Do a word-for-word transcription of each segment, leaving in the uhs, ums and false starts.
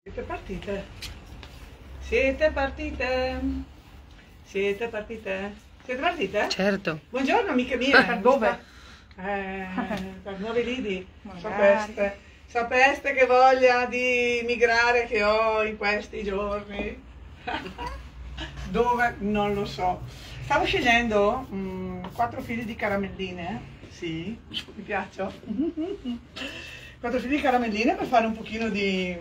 Siete partite? Siete partite? Siete partite? Siete partite? Certo. Buongiorno amiche mie. Dove? Eh, per Nuovi Lidi. Magari. Sapeste, sapeste che voglia di migrare che ho in questi giorni? Dove? Non lo so. Stavo scegliendo mm, quattro fili di caramelline. Sì, mi piacciono. Quattro fili di caramelline per fare un pochino di...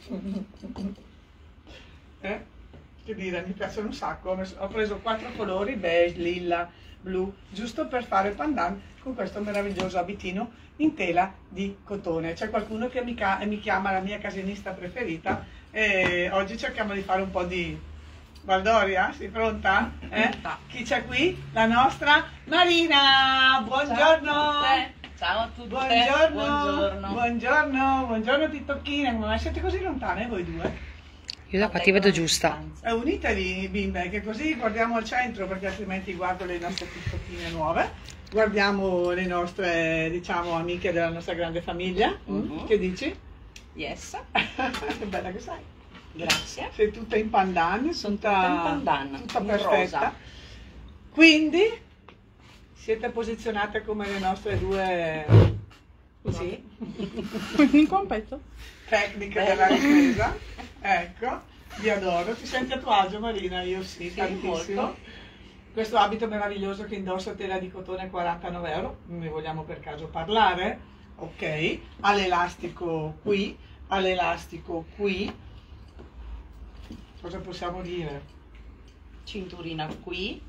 Eh? Che dire, mi piacciono un sacco. Ho preso quattro colori, beige, lilla, blu, giusto per fare pandan con questo meraviglioso abitino in tela di cotone. C'è qualcuno che mi, mi chiama la mia casinista preferita e oggi cerchiamo di fare un po' di Valdoria. Sei pronta? Eh? Chi c'è qui? La nostra Marina! Buongiorno! Ciao a tutti! Buongiorno! Buongiorno! Buongiorno! Buongiorno Tittocchine! Come mai siete così lontane voi due? Io da qua ti vedo giusta. Eh, unitevi bimbe, che così guardiamo al centro, perché altrimenti guardo le nostre Tittocchine nuove, guardiamo le nostre, diciamo, amiche della nostra grande famiglia. Uh-huh. Che dici? Yes. Che bella che sei! Grazie. Sei tutta in pandan, Sono tutta, tutta in pandan, tutta in perfetta. rosa. Quindi siete posizionate come le nostre due, così, In competto? tecniche della ripresa. Ecco, vi adoro. Ti senti a tuo agio Marina? Io sì, Sì, tantissimo. molto. Questo abito meraviglioso che indosso a tela di cotone quarantanove euro, ne vogliamo per caso parlare? Ok, ha l'elastico qui, ha l'elastico qui. Cosa possiamo dire? Cinturina qui.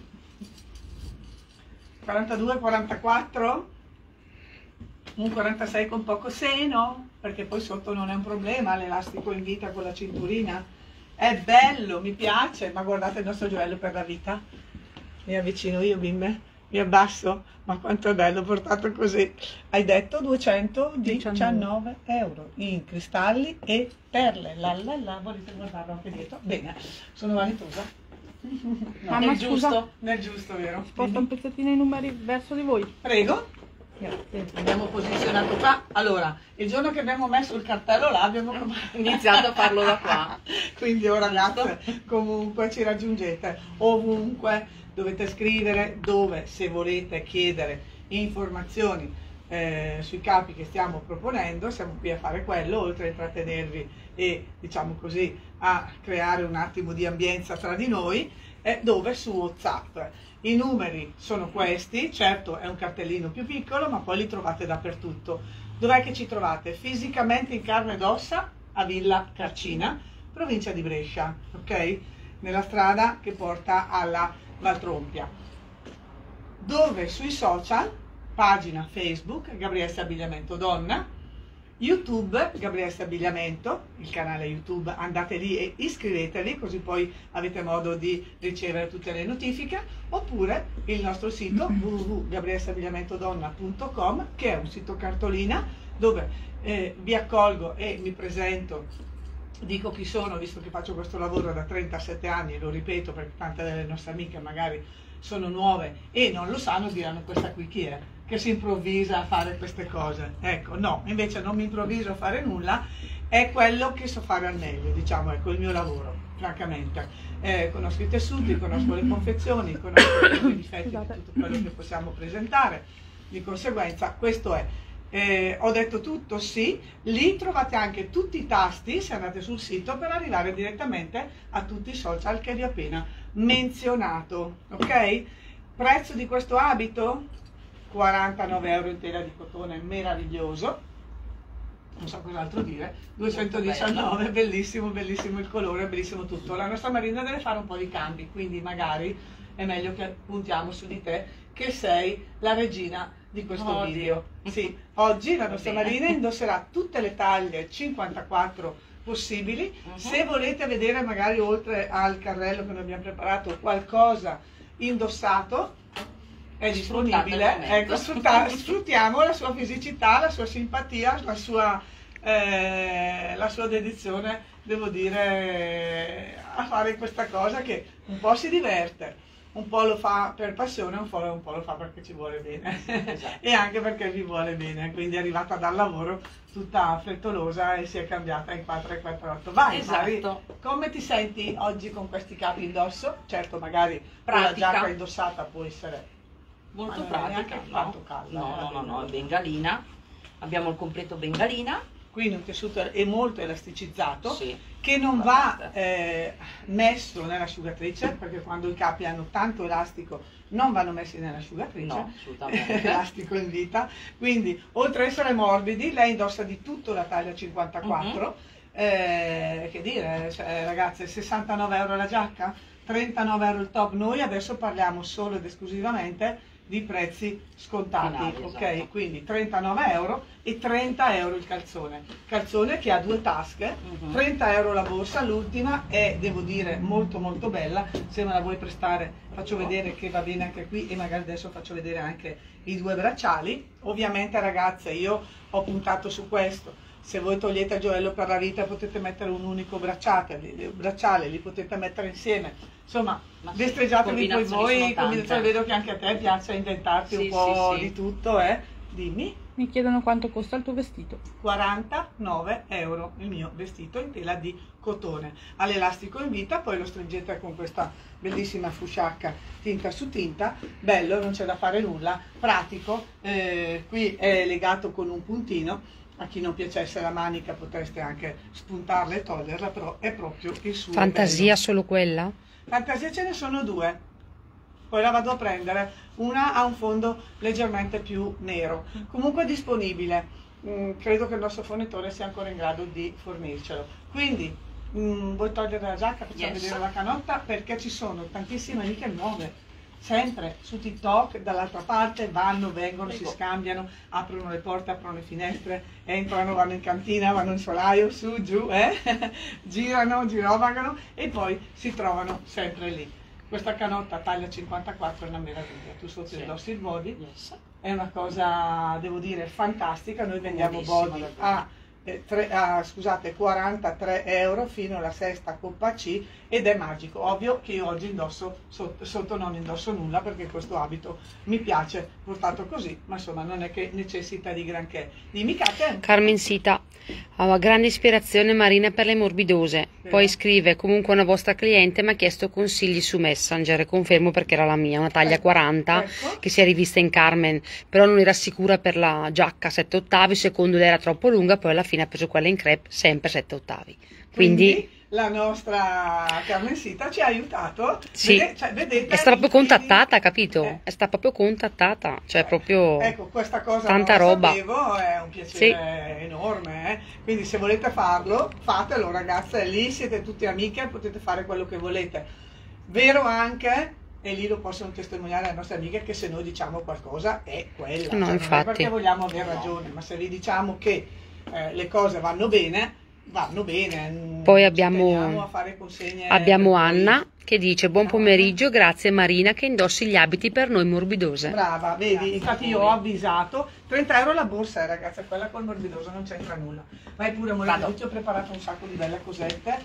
quarantadue quarantaquattro? Un quarantasei con poco seno, perché poi sotto non è un problema, l'elastico in vita con la cinturina. È bello, mi piace, ma guardate il nostro gioiello per la vita. Mi avvicino io bimbe, mi abbasso, ma quanto è bello portato così. Hai detto duecentodiciannove euro in cristalli e perle. La la la, volete guardarlo anche dietro? Bene, sono vanitosa. No, Mamma, è scusa. giusto. Nel giusto, vero? Sposta un pezzettino i numeri verso di voi. Prego. Grazie. Abbiamo posizionato qua. Allora, il giorno che abbiamo messo il cartello là abbiamo Iniziato a farlo da qua. Quindi ora ragazze, comunque ci raggiungete ovunque, dovete scrivere dove, se volete chiedere informazioni eh, sui capi che stiamo proponendo, siamo qui a fare quello, oltre a intrattenervi e diciamo così a creare un attimo di ambienza tra di noi, eh, dove su WhatsApp. I numeri sono questi, certo è un cartellino più piccolo, ma poi li trovate dappertutto. Dov'è che ci trovate? Fisicamente in carne ed ossa a Villa Carcina, provincia di Brescia, ok? Nella strada che porta alla Valtrompia. Dove sui social, pagina Facebook Gabriessa Abbigliamento Donna, YouTube Gabriessa Abbigliamento, il canale YouTube, andate lì e iscrivetevi così poi avete modo di ricevere tutte le notifiche, oppure il nostro sito w w w punto gabriessa abbigliamento donna punto com, che è un sito cartolina dove eh, vi accolgo e mi presento, dico chi sono, visto che faccio questo lavoro da trentasette anni, lo ripeto perché tante delle nostre amiche magari sono nuove e non lo sanno, diranno questa qui chi è, che si improvvisa a fare queste cose. Ecco, no, invece non mi improvviso a fare nulla, è quello che so fare al meglio, diciamo, ecco il mio lavoro, francamente. Eh, conosco i tessuti, conosco le confezioni, conosco i difetti di tutto quello che possiamo presentare, di conseguenza questo è. Eh, ho detto tutto, sì, lì trovate anche tutti i tasti, se andate sul sito, per arrivare direttamente a tutti i social che vi ho appena menzionato, ok? Prezzo di questo abito? quarantanove euro in tela di cotone, meraviglioso, non so cos'altro dire, duecentodiciannove, bellissimo, bellissimo il colore, bellissimo tutto. La nostra Marina deve fare un po' di cambi, quindi magari è meglio che puntiamo su di te, che sei la regina di questo Oh, video. Sì, oggi la nostra bene. Marina indosserà tutte le taglie cinquantaquattro possibili. Uh-huh. Se volete vedere magari oltre al carrello che noi abbiamo preparato qualcosa indossato, è disponibile. Ecco, sfrutta, sfruttiamo la sua fisicità, la sua simpatia, la sua, eh, la sua dedizione, devo dire, a fare questa cosa che un po' si diverte, un po' lo fa per passione, un po', un po' lo fa perché ci vuole bene. Esatto. E anche perché vi vuole bene, quindi è arrivata dal lavoro tutta frettolosa e si è cambiata in quattro e quattrotto. Vai, Mari, Esatto. come ti senti oggi con questi capi indosso? Certo, magari con la Pratica. giacca indossata può essere Molto Ma non è pratica. neanche No, tanto calda, no, eh, no, no, no, è la bengalina. Abbiamo il completo bengalina. quindi un tessuto è molto elasticizzato, Sì. che non va Guardate. eh, messo nell'asciugatrice, perché quando i capi hanno tanto elastico non vanno messi nell'asciugatrice, No, assolutamente. elastico in vita, quindi oltre ad essere morbidi, lei indossa di tutto la taglia cinquantaquattro, eh, che dire, cioè, ragazze, sessantanove euro la giacca, trentanove euro il top. Noi adesso parliamo solo ed esclusivamente di prezzi scontati, Finali, ok? esatto. Quindi trentanove euro e trenta euro il calzone, calzone che ha due tasche, Mhm. trenta euro la borsa, l'ultima è, devo dire, molto molto bella, se me la vuoi prestare faccio vedere che va bene anche qui e magari adesso faccio vedere anche i due bracciali. Ovviamente ragazze, io ho puntato su questo. Se voi togliete il gioiello per la vita potete mettere un unico bracciale, li- bracciale, li potete mettere insieme. Insomma, Ma sì, destreggiatevi poi combinazioni voi, sono combinazioni, tante. vedo che anche a te piace inventarti Sì, un po' sì, sì. di tutto, eh? Dimmi. Mi chiedono quanto costa il tuo vestito. quarantanove euro il mio vestito in tela di cotone all'elastico in vita, poi lo stringete con questa bellissima fusciacca tinta su tinta, bello, non c'è da fare nulla, pratico, eh, qui è legato con un puntino. A chi non piacesse la manica potreste anche spuntarla e toglierla, però è proprio il suo Fantasia bello. solo quella? Fantasia ce ne sono due, poi la vado a prendere, una ha un fondo leggermente più nero, comunque è disponibile. Mm, credo che il nostro fornitore sia ancora in grado di fornircelo, quindi mm, vuoi togliere la giacca, facciamo Yes. vedere la canotta, perché ci sono tantissime amiche nuove sempre su TikTok, dall'altra parte vanno, vengono, si Prego. scambiano, aprono le porte, aprono le finestre, entrano, vanno in cantina, vanno in solaio, su, giù, eh? girano, girovagano e poi si trovano sempre lì. Questa canotta taglia cinquantaquattro è una meraviglia, tu sotto Sì. indossi il body, Yes. è una cosa, devo dire, fantastica. Noi vendiamo Comodissimo, body davvero. a, eh, tre- a, scusate, quarantatré euro fino alla sesta coppa C ed è magico. Ovvio che io oggi indosso, sotto, sotto non indosso nulla perché questo abito mi piace portato così, ma insomma non è che necessita di granché. Dimmi Katia. Carmen Sita, ha una grande ispirazione Marina per le morbidose. Poi scrive, comunque una vostra cliente mi ha chiesto consigli su Messenger e confermo perché era la mia, una taglia Ecco, quaranta ecco. che si è rivista in Carmen, però non era sicura per la giacca sette ottavi, secondo lei era troppo lunga, poi alla fine ha preso quella in crepe, sempre sette ottavi. Quindi, Quindi la nostra Carmen Sita ci ha aiutato. sì, Vede- cioè, vedete è stata proprio i fili- contattata, capito? Eh. È stata proprio contattata, cioè proprio Ecco, questa cosa tanta non la roba. sapevo, è un piacere enorme, eh. Quindi se volete farlo, fatelo ragazze, lì siete tutte amiche, potete fare quello che volete. Vero anche, e lì lo possono testimoniare le nostre amiche, che se noi diciamo qualcosa è quella, No, cioè, non è infatti. perché vogliamo avere ragione, ma se vi diciamo che eh, le cose vanno bene, vanno bene. Poi Ci abbiamo- teniamo a fare consegne Abbiamo per voi. Anna che dice buon pomeriggio, grazie Marina che indossi gli abiti per noi morbidose. Brava, vedi, Grazie, infatti io ho avvisato, trenta euro la borsa, eh, ragazza, quella col morbidoso non c'entra nulla. Vai pure, amore, Vado. io ti ho preparato un sacco di belle cosette,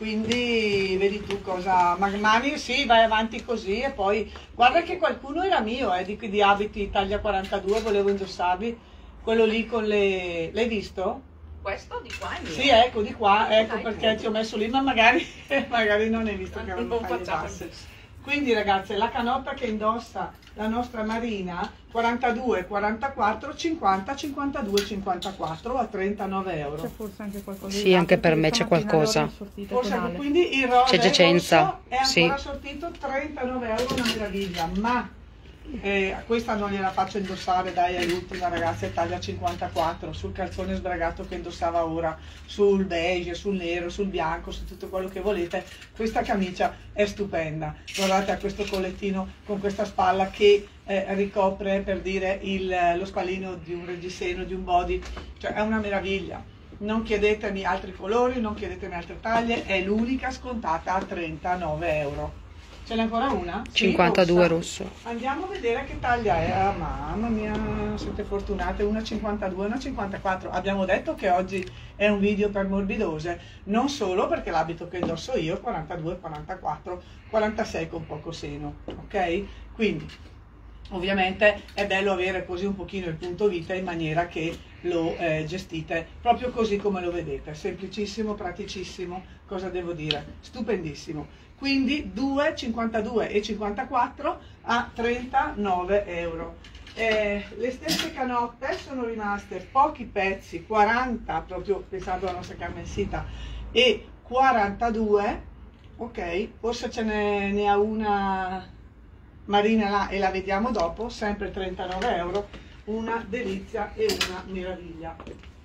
quindi vedi tu cosa, magmani, sì, vai avanti così e poi, guarda che qualcuno era mio, eh, di, di abiti taglia quarantadue, volevo indossarli, quello lì con le, l'hai visto? Questo di qua è mio. Sì, ecco, di qua, ecco Dai, perché vedi. ti ho messo lì, ma magari, magari non hai visto che erano Non taglie facciamo basse. così. Quindi ragazze, la canotta che indossa la nostra Marina, quarantadue, quarantaquattro, cinquanta, cinquantadue, cinquantaquattro a trentanove C'è euro. forse anche qualcosa Sì, di là, anche per perché me c'è stamattina qualcosa. le ore sortite Forse con ecco, Ale. quindi il rosa C'è Giacenza, rosso è ancora sì. sortito trentanove euro, una meraviglia, ma eh, questa non gliela faccio indossare, dai, è l'ultima ragazza, è taglia cinquantaquattro, sul calzone sbragato che indossava ora, sul beige, sul nero, sul bianco, su tutto quello che volete. Questa camicia è stupenda, guardate, ha questo collettino con questa spalla che eh, ricopre, per dire, il, lo spallino di un reggiseno, di un body, cioè è una meraviglia. Non chiedetemi altri colori, non chiedetemi altre taglie, è l'unica scontata a trentanove euro. Ce n'è ancora una? Sì, cinquantadue rossa. rosso. Andiamo a vedere che taglia è. Ah, mamma mia, siete fortunate. Una cinquantadue, una cinquantaquattro. Abbiamo detto che oggi è un video per morbidose, non solo perché l'abito che indosso io quarantadue, quarantaquattro, quarantasei con poco seno, ok? Quindi ovviamente è bello avere così un pochino il punto vita in maniera che lo eh, gestite proprio così come lo vedete, semplicissimo, praticissimo, cosa devo dire, stupendissimo. Quindi due, cinquantadue e cinquantaquattro a trentanove euro. Eh, le stesse canotte sono rimaste pochi pezzi, quaranta proprio pensando alla nostra carmensita e quarantadue, ok, forse ce ne, ne ha una marina là e la vediamo dopo, sempre trentanove euro, una delizia e una meraviglia.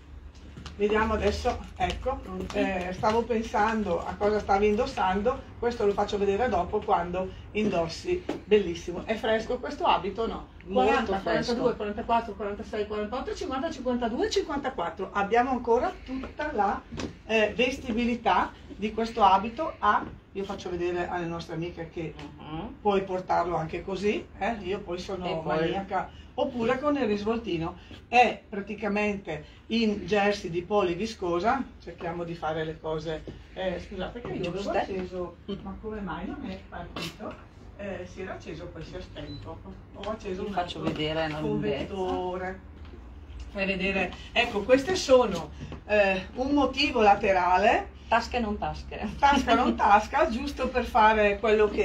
Vediamo adesso, ecco, eh, stavo pensando a cosa stavi indossando, questo lo faccio vedere dopo quando indossi, bellissimo. È fresco questo abito? No? quaranta, quarantadue, quarantaquattro, quarantasei, quarantotto, cinquanta, cinquantadue, cinquantaquattro. Abbiamo ancora tutta la eh, vestibilità di questo abito a, io faccio vedere alle nostre amiche che uh-huh. puoi portarlo anche così, eh? Io poi sono maniaca, oppure con il risvoltino. È praticamente in jersey di poli viscosa, cerchiamo di fare le cose, eh, scusate che io avevo acceso, ma come mai non è partito? Eh, si era acceso poi si è spento, ho acceso un faccio vedere una convettore. Fai vedere, ecco, queste sono eh, un motivo laterale, tasche non tasche, tasca non tasca, giusto per fare quello che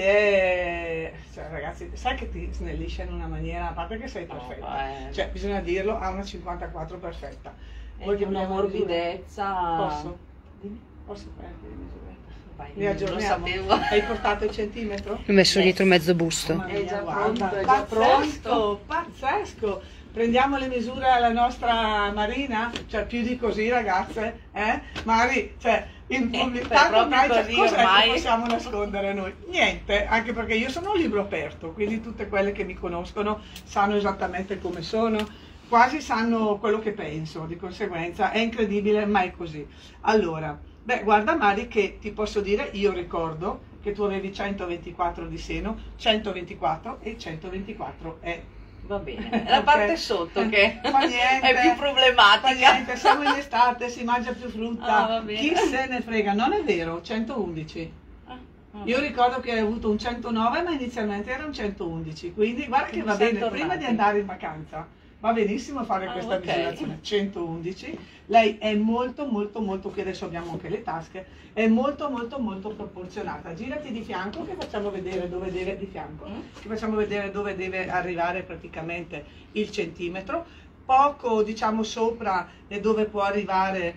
è, cioè, ragazzi, sai che ti snellisce in una maniera, a parte che sei perfetta, no, eh. Cioè bisogna dirlo, ha una cinquantaquattro perfetta. Vuoi che una morbidezza? Posso? Dimmi, posso prendere le misure? Vai, li aggiorniamo. Lo Hai portato il centimetro? L'ho messo dietro mezzo busto. Mia, è già guarda, pronto, è già pazzesco, pronto. Pazzesco. Prendiamo le misure alla nostra Marina, cioè più di così ragazze, eh? Mari, cioè in pubblicità ormai cioè, cos'è che possiamo nascondere noi? Niente, anche perché io sono un libro aperto, quindi tutte quelle che mi conoscono sanno esattamente come sono, quasi sanno quello che penso, di conseguenza è incredibile, ma è così. Allora, beh, guarda Mari che ti posso dire, io ricordo che tu avevi centoventiquattro di seno, centoventiquattro e centoventiquattro è... Va bene, la parte okay. sotto che niente, è più problematica. Niente, siamo in estate, si mangia più frutta, ah, chi se ne frega, non è vero, centoundici. Ah, Io ricordo che hai avuto un centonove ma inizialmente era un centoundici, quindi guarda che va bene, prima di andare in vacanza va benissimo fare ah, questa okay. misurazione, centoundici, lei è molto molto molto, qui adesso abbiamo anche le tasche, è molto molto molto proporzionata. Girati di fianco che facciamo vedere dove deve, di fianco, mm. che facciamo vedere dove deve arrivare praticamente il centimetro, poco diciamo sopra e dove può arrivare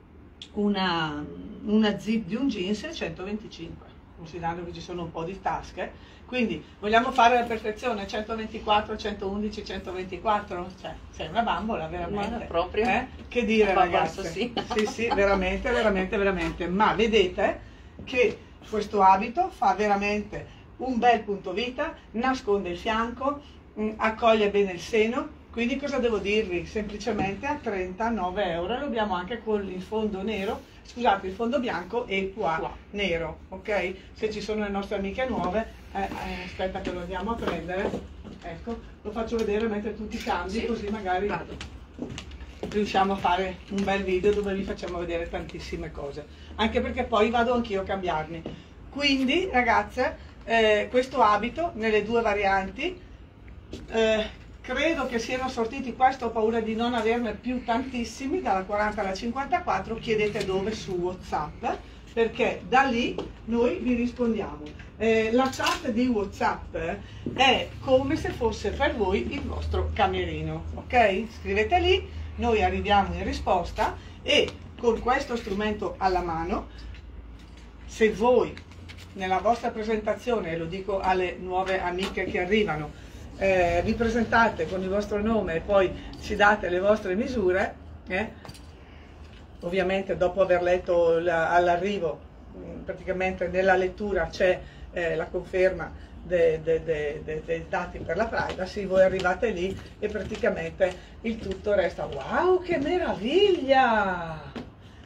una, una zip di un jeans è centoventicinque, considerando che ci sono un po' di tasche. Quindi vogliamo fare la perfezione, centoventiquattro, centoundici, centoventiquattro, cioè sei una bambola veramente. Ma proprio. Eh? Che dire ragazzi? Sì. sì, sì, veramente, veramente, veramente. Ma vedete che questo abito fa veramente un bel punto vita, nasconde il fianco, mh, accoglie bene il seno. Quindi cosa devo dirvi? Semplicemente a trentanove euro lo abbiamo anche con il fondo nero, scusate, il fondo bianco e qua, qua. nero, ok? Se ci sono le nostre amiche nuove, eh, eh, aspetta che lo andiamo a prendere, ecco, lo faccio vedere mentre tu ti cambi, sì. Così magari Vado. riusciamo a fare un bel video dove vi facciamo vedere tantissime cose, anche perché poi vado anch'io a cambiarmi. Quindi ragazze, eh, questo abito nelle due varianti, eh, credo che siano sortiti, questo ho paura di non averne più tantissimi, dalla quaranta alla cinquantaquattro, chiedete dove su WhatsApp, perché da lì noi vi rispondiamo. Eh, la chat di WhatsApp è come se fosse per voi il vostro camerino, ok? Scrivete lì, noi arriviamo in risposta e con questo strumento alla mano, se voi nella vostra presentazione, lo dico alle nuove amiche che arrivano, Eh, vi presentate con il vostro nome e poi ci date le vostre misure, eh? Ovviamente dopo aver letto all'arrivo, praticamente nella lettura c'è eh, la conferma dei de, de, de, de dati per la privacy, voi arrivate lì e praticamente il tutto resta. Wow, che meraviglia!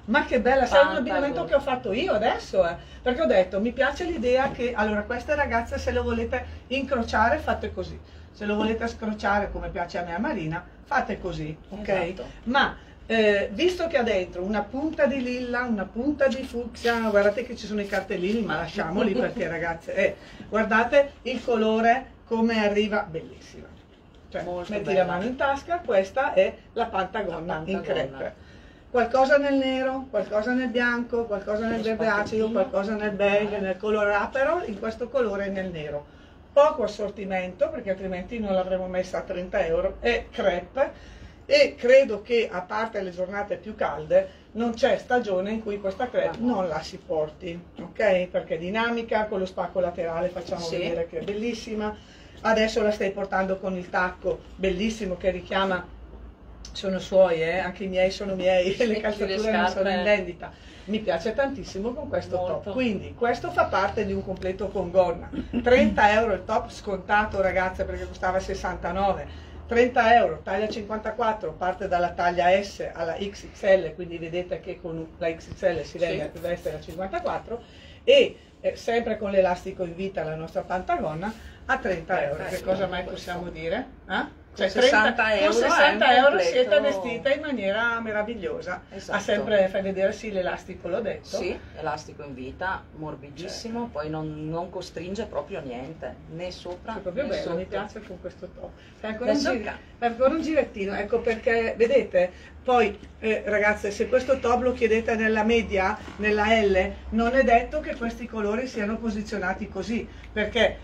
ma che bella, sai un Pantagone. abbinamento che ho fatto io adesso, eh? Perché ho detto, mi piace l'idea che, allora, queste ragazze se lo volete incrociare fate così, se lo volete scrociare come piace a me e a Marina, fate così, ok? Esatto. Ma eh, visto che ha dentro una punta di lilla, una punta di fucsia, guardate che ci sono i cartellini, ma lasciamoli perché ragazze, eh, guardate il colore come arriva, bellissima. Cioè, Molto metti bella. la mano in tasca, questa è la Pantagonna, La in Pantagonna. crepe. Qualcosa nel nero, qualcosa nel bianco, qualcosa nel Lo verde acido, spacchettino. qualcosa nel beige, Eh. nel colore A, però in questo colore e nel nero. Poco assortimento, perché altrimenti non l'avremmo messa a trenta euro, è crepe, e credo che a parte le giornate più calde non c'è stagione in cui questa crepe non la si porti, ok? Perché è dinamica, con lo spacco laterale facciamo Sì. vedere che è bellissima. Adesso la stai portando con il tacco bellissimo che richiama, sono suoi, eh? Anche i miei sono miei, Sì, le le calzature non sono scarpe. in vendita. Mi piace tantissimo con questo Molto. top, quindi questo fa parte di un completo con gonna. trenta euro il top scontato ragazze, perché costava sessantanove, trenta euro, taglia cinquantaquattro, parte dalla taglia S alla X X L, quindi vedete che con la X X L si veste Sì. veste la cinquantaquattro, e eh, sempre con l'elastico in vita la nostra Pantagonna a trenta euro. Che Perfetto. cosa mai possiamo dire? Eh? Cioè, Con sessanta trenta euro con sessanta è un euro completo. siete vestite in maniera meravigliosa. Esatto. Ha sempre, fai vedere sì l'elastico, l'ho detto. Sì, elastico in vita, morbidissimo, Certo. poi non, non costringe proprio niente, né sopra È proprio né bello, sotto. mi piace con questo top. Fai ancora, un, Adesso gir- ca- fai ancora un girettino, ecco perché, vedete, poi eh, ragazze, se questo top lo chiedete nella media, nella L, non è detto che questi colori siano posizionati così, perché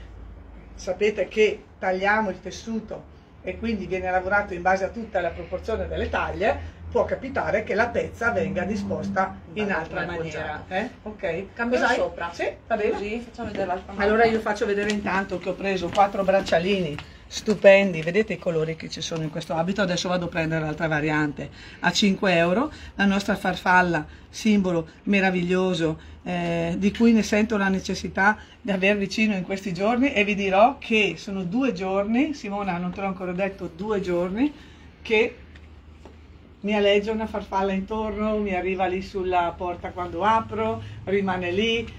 sapete che tagliamo il tessuto e quindi viene lavorato in base a tutta la proporzione delle taglie, può capitare che la pezza venga disposta in Guarda altra com'è maniera. appoggiato. Eh? Ok? Cambio Cos'hai? sopra. Sì, va bene. Così facciamo vedere l'altra mano. Allora io faccio vedere intanto che ho preso quattro braccialini stupendi, vedete i colori che ci sono in questo abito. Adesso vado a prendere l'altra variante a cinque euro, la nostra farfalla, simbolo meraviglioso, eh, di cui ne sento la necessità di aver vicino in questi giorni, e vi dirò che sono due giorni, Simona non te l'ho ancora detto, due giorni che mi aleggia una farfalla intorno, mi arriva lì sulla porta quando apro, rimane lì.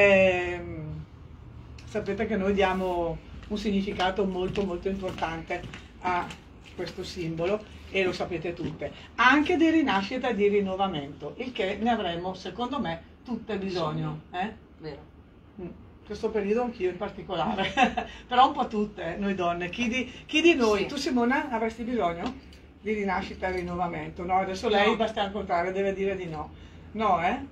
Ehm, sapete che noi diamo un significato molto molto importante a questo simbolo, e lo sapete tutte, anche di rinascita e di rinnovamento, il che ne avremo secondo me tutte bisogno, eh? Vero. Mm, questo periodo anch'io in particolare, però un po' tutte noi donne. Chi di, chi di noi, Sì. tu Simona, avresti bisogno di rinascita e rinnovamento? No, adesso lei No. basta al contrario, deve dire di no. No, eh?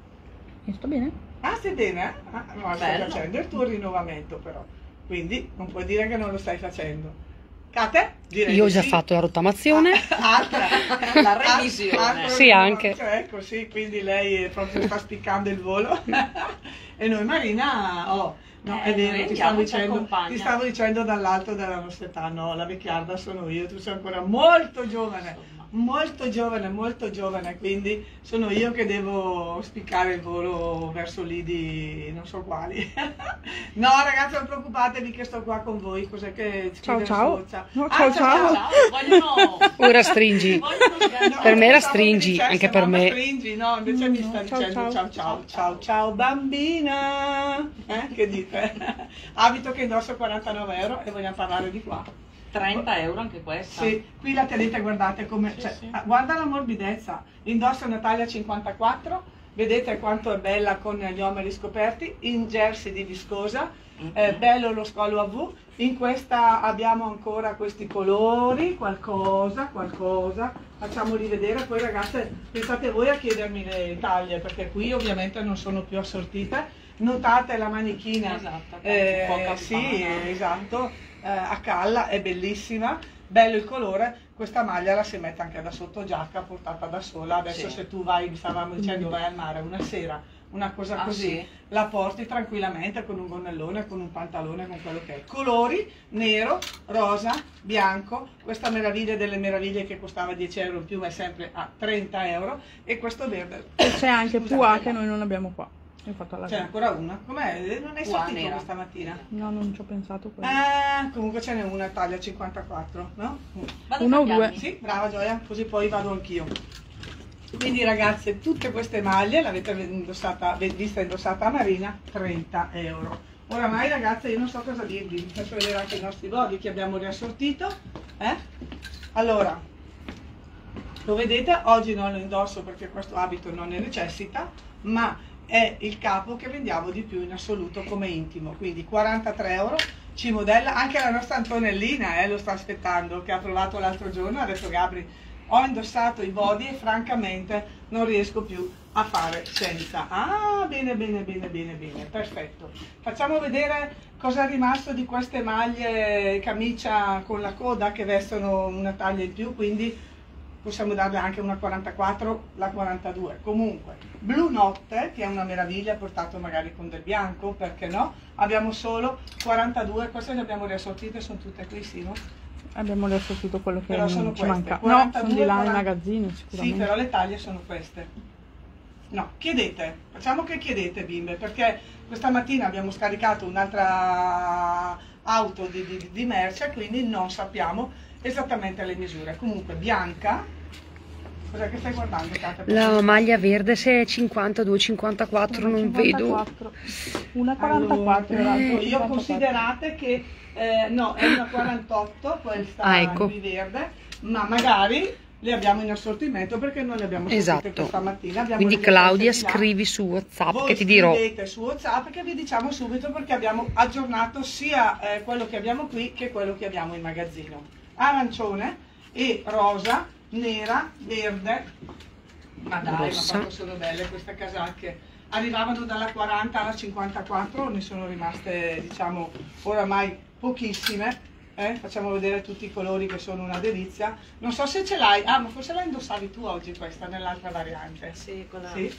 Io sto bene? Ah, stai bene? Eh? Ah, no, stai Bello. facendo il tuo rinnovamento però, quindi non puoi dire che non lo stai facendo. Cate? Direi Io ho di già sì. fatto la rottamazione. Ah, altra, La revisione. altro Sì, rinnovo- anche. cioè, ecco, sì, quindi lei proprio sta spiccando il volo. E noi Marina, oh, no, Eh, è vero, noi ti stavo, andiamo, ci dicendo, accompagna. ti stavo dicendo dall'alto della nostra età, no, la vecchiarda sono io, tu sei ancora molto giovane. Insomma. Molto giovane, molto giovane, quindi sono io che devo spiccare il volo verso lì di non so quali. No ragazzi, non preoccupatevi che sto qua con voi, cos'è che Ciao, scrive ciao. su WhatsApp? No, Ah, ciao, ciao. Ciao, vogliono... Ora stringi. vogliono No, sganciare. Per me era pensavo stringi, mi dicesse, anche per mamma, me. Stringi, no, invece mi No, sta ciao, dicendo ciao ciao. ciao ciao ciao ciao bambina. Eh, che dite? Abito che indosso quarantanove euro e vogliamo parlare di qua. trenta euro anche questa. Sì, qui la tenete, guardate come, Sì, cioè, sì. ah, guarda la morbidezza, indossa una taglia cinquantaquattro, vedete quanto è bella con gli omeri scoperti, in jersey di viscosa, Mhm. eh, bello lo scollo a V, in questa abbiamo ancora questi colori, qualcosa, qualcosa, facciamoli vedere, poi ragazze pensate voi a chiedermi le taglie, perché qui ovviamente non sono più assortite, notate la manichina, Esatto, eh, poca sì, campana. esatto, eh, a calla, è bellissima, bello il colore. Questa maglia la si mette anche da sotto giacca, portata da sola. Adesso Sì. se tu vai, stavamo dicendo, vai al mare una sera, una cosa Ah, così, sì? la porti tranquillamente con un gonnellone, con un pantalone, con quello che è. Colori, nero, rosa, bianco, questa meraviglia delle meraviglie che costava dieci euro in più ma è sempre a trenta euro, e questo verde. C'è anche Scusate. Pua che noi non abbiamo qua. Ho fatto alla C'è ancora una? Com'è? Non hai Qua, sortito nera. questa mattina? No, non ci ho pensato quello. Eh, comunque ce n'è una taglia cinquantaquattro, no? Vado a Uno o cambiarmi. due? Sì, brava Gioia, così poi vado anch'io. Quindi ragazze, tutte queste maglie l'avete indossata, vista indossata a Marina, trenta euro. Oramai ragazze io non so cosa dirvi, vi faccio vedere anche i nostri body che abbiamo riassortito. Eh? Allora, lo vedete, oggi non lo indosso perché questo abito non ne necessita, ma è il capo che vendiamo di più in assoluto come intimo, quindi quarantatré euro. Ci modella anche la nostra Antonellina, eh, lo sta aspettando, che ha provato l'altro giorno, ha detto Gabri, ho indossato i body e francamente non riesco più a fare senza. Ah, bene, bene, bene, bene, bene, perfetto. Facciamo vedere cosa è rimasto di queste maglie camicia con la coda che vestono una taglia in più, quindi possiamo darle anche una quarantaquattro, la quarantadue. Comunque, blu notte, che è una meraviglia, portato magari con del bianco, perché no? Abbiamo solo quarantadue, queste le abbiamo riassortite, sono tutte qui, Simo? Abbiamo riassortito quello che Però sono ci queste, manca. quarantadue, No, sono di là quaranta nei magazzini sicuramente. Sì, però le taglie sono queste. No, chiedete, facciamo che chiedete bimbe, perché questa mattina abbiamo scaricato un'altra auto di, di, di merce, quindi non sappiamo esattamente le misure. Comunque bianca, cos'è che stai guardando, Katia? La maglia verde se è cinquantadue cinquantaquattro non vedo. Una quarantaquattro, allora, l'altra io cinquantaquattro. considerate che eh, no, è una quarantotto questa Ah, ecco. qui verde, ma magari le abbiamo in assortimento perché non le abbiamo sentite Esatto. questa mattina. Abbiamo Quindi delle Claudia cose di là. scrivi su WhatsApp Voi che ti dirò. scrivete su WhatsApp che vi diciamo subito perché abbiamo aggiornato sia eh, quello che abbiamo qui che quello che abbiamo in magazzino. Arancione e rosa, nera, verde. Ma dai, Rossa. ma quanto sono belle queste casacche. Arrivavano dalla quaranta alla cinquantaquattro, ne sono rimaste diciamo oramai pochissime. Eh? Facciamo vedere tutti i colori che sono una delizia. Non so se ce l'hai, ah ma forse la indossavi tu oggi questa nell'altra variante. Sì, quella Sì.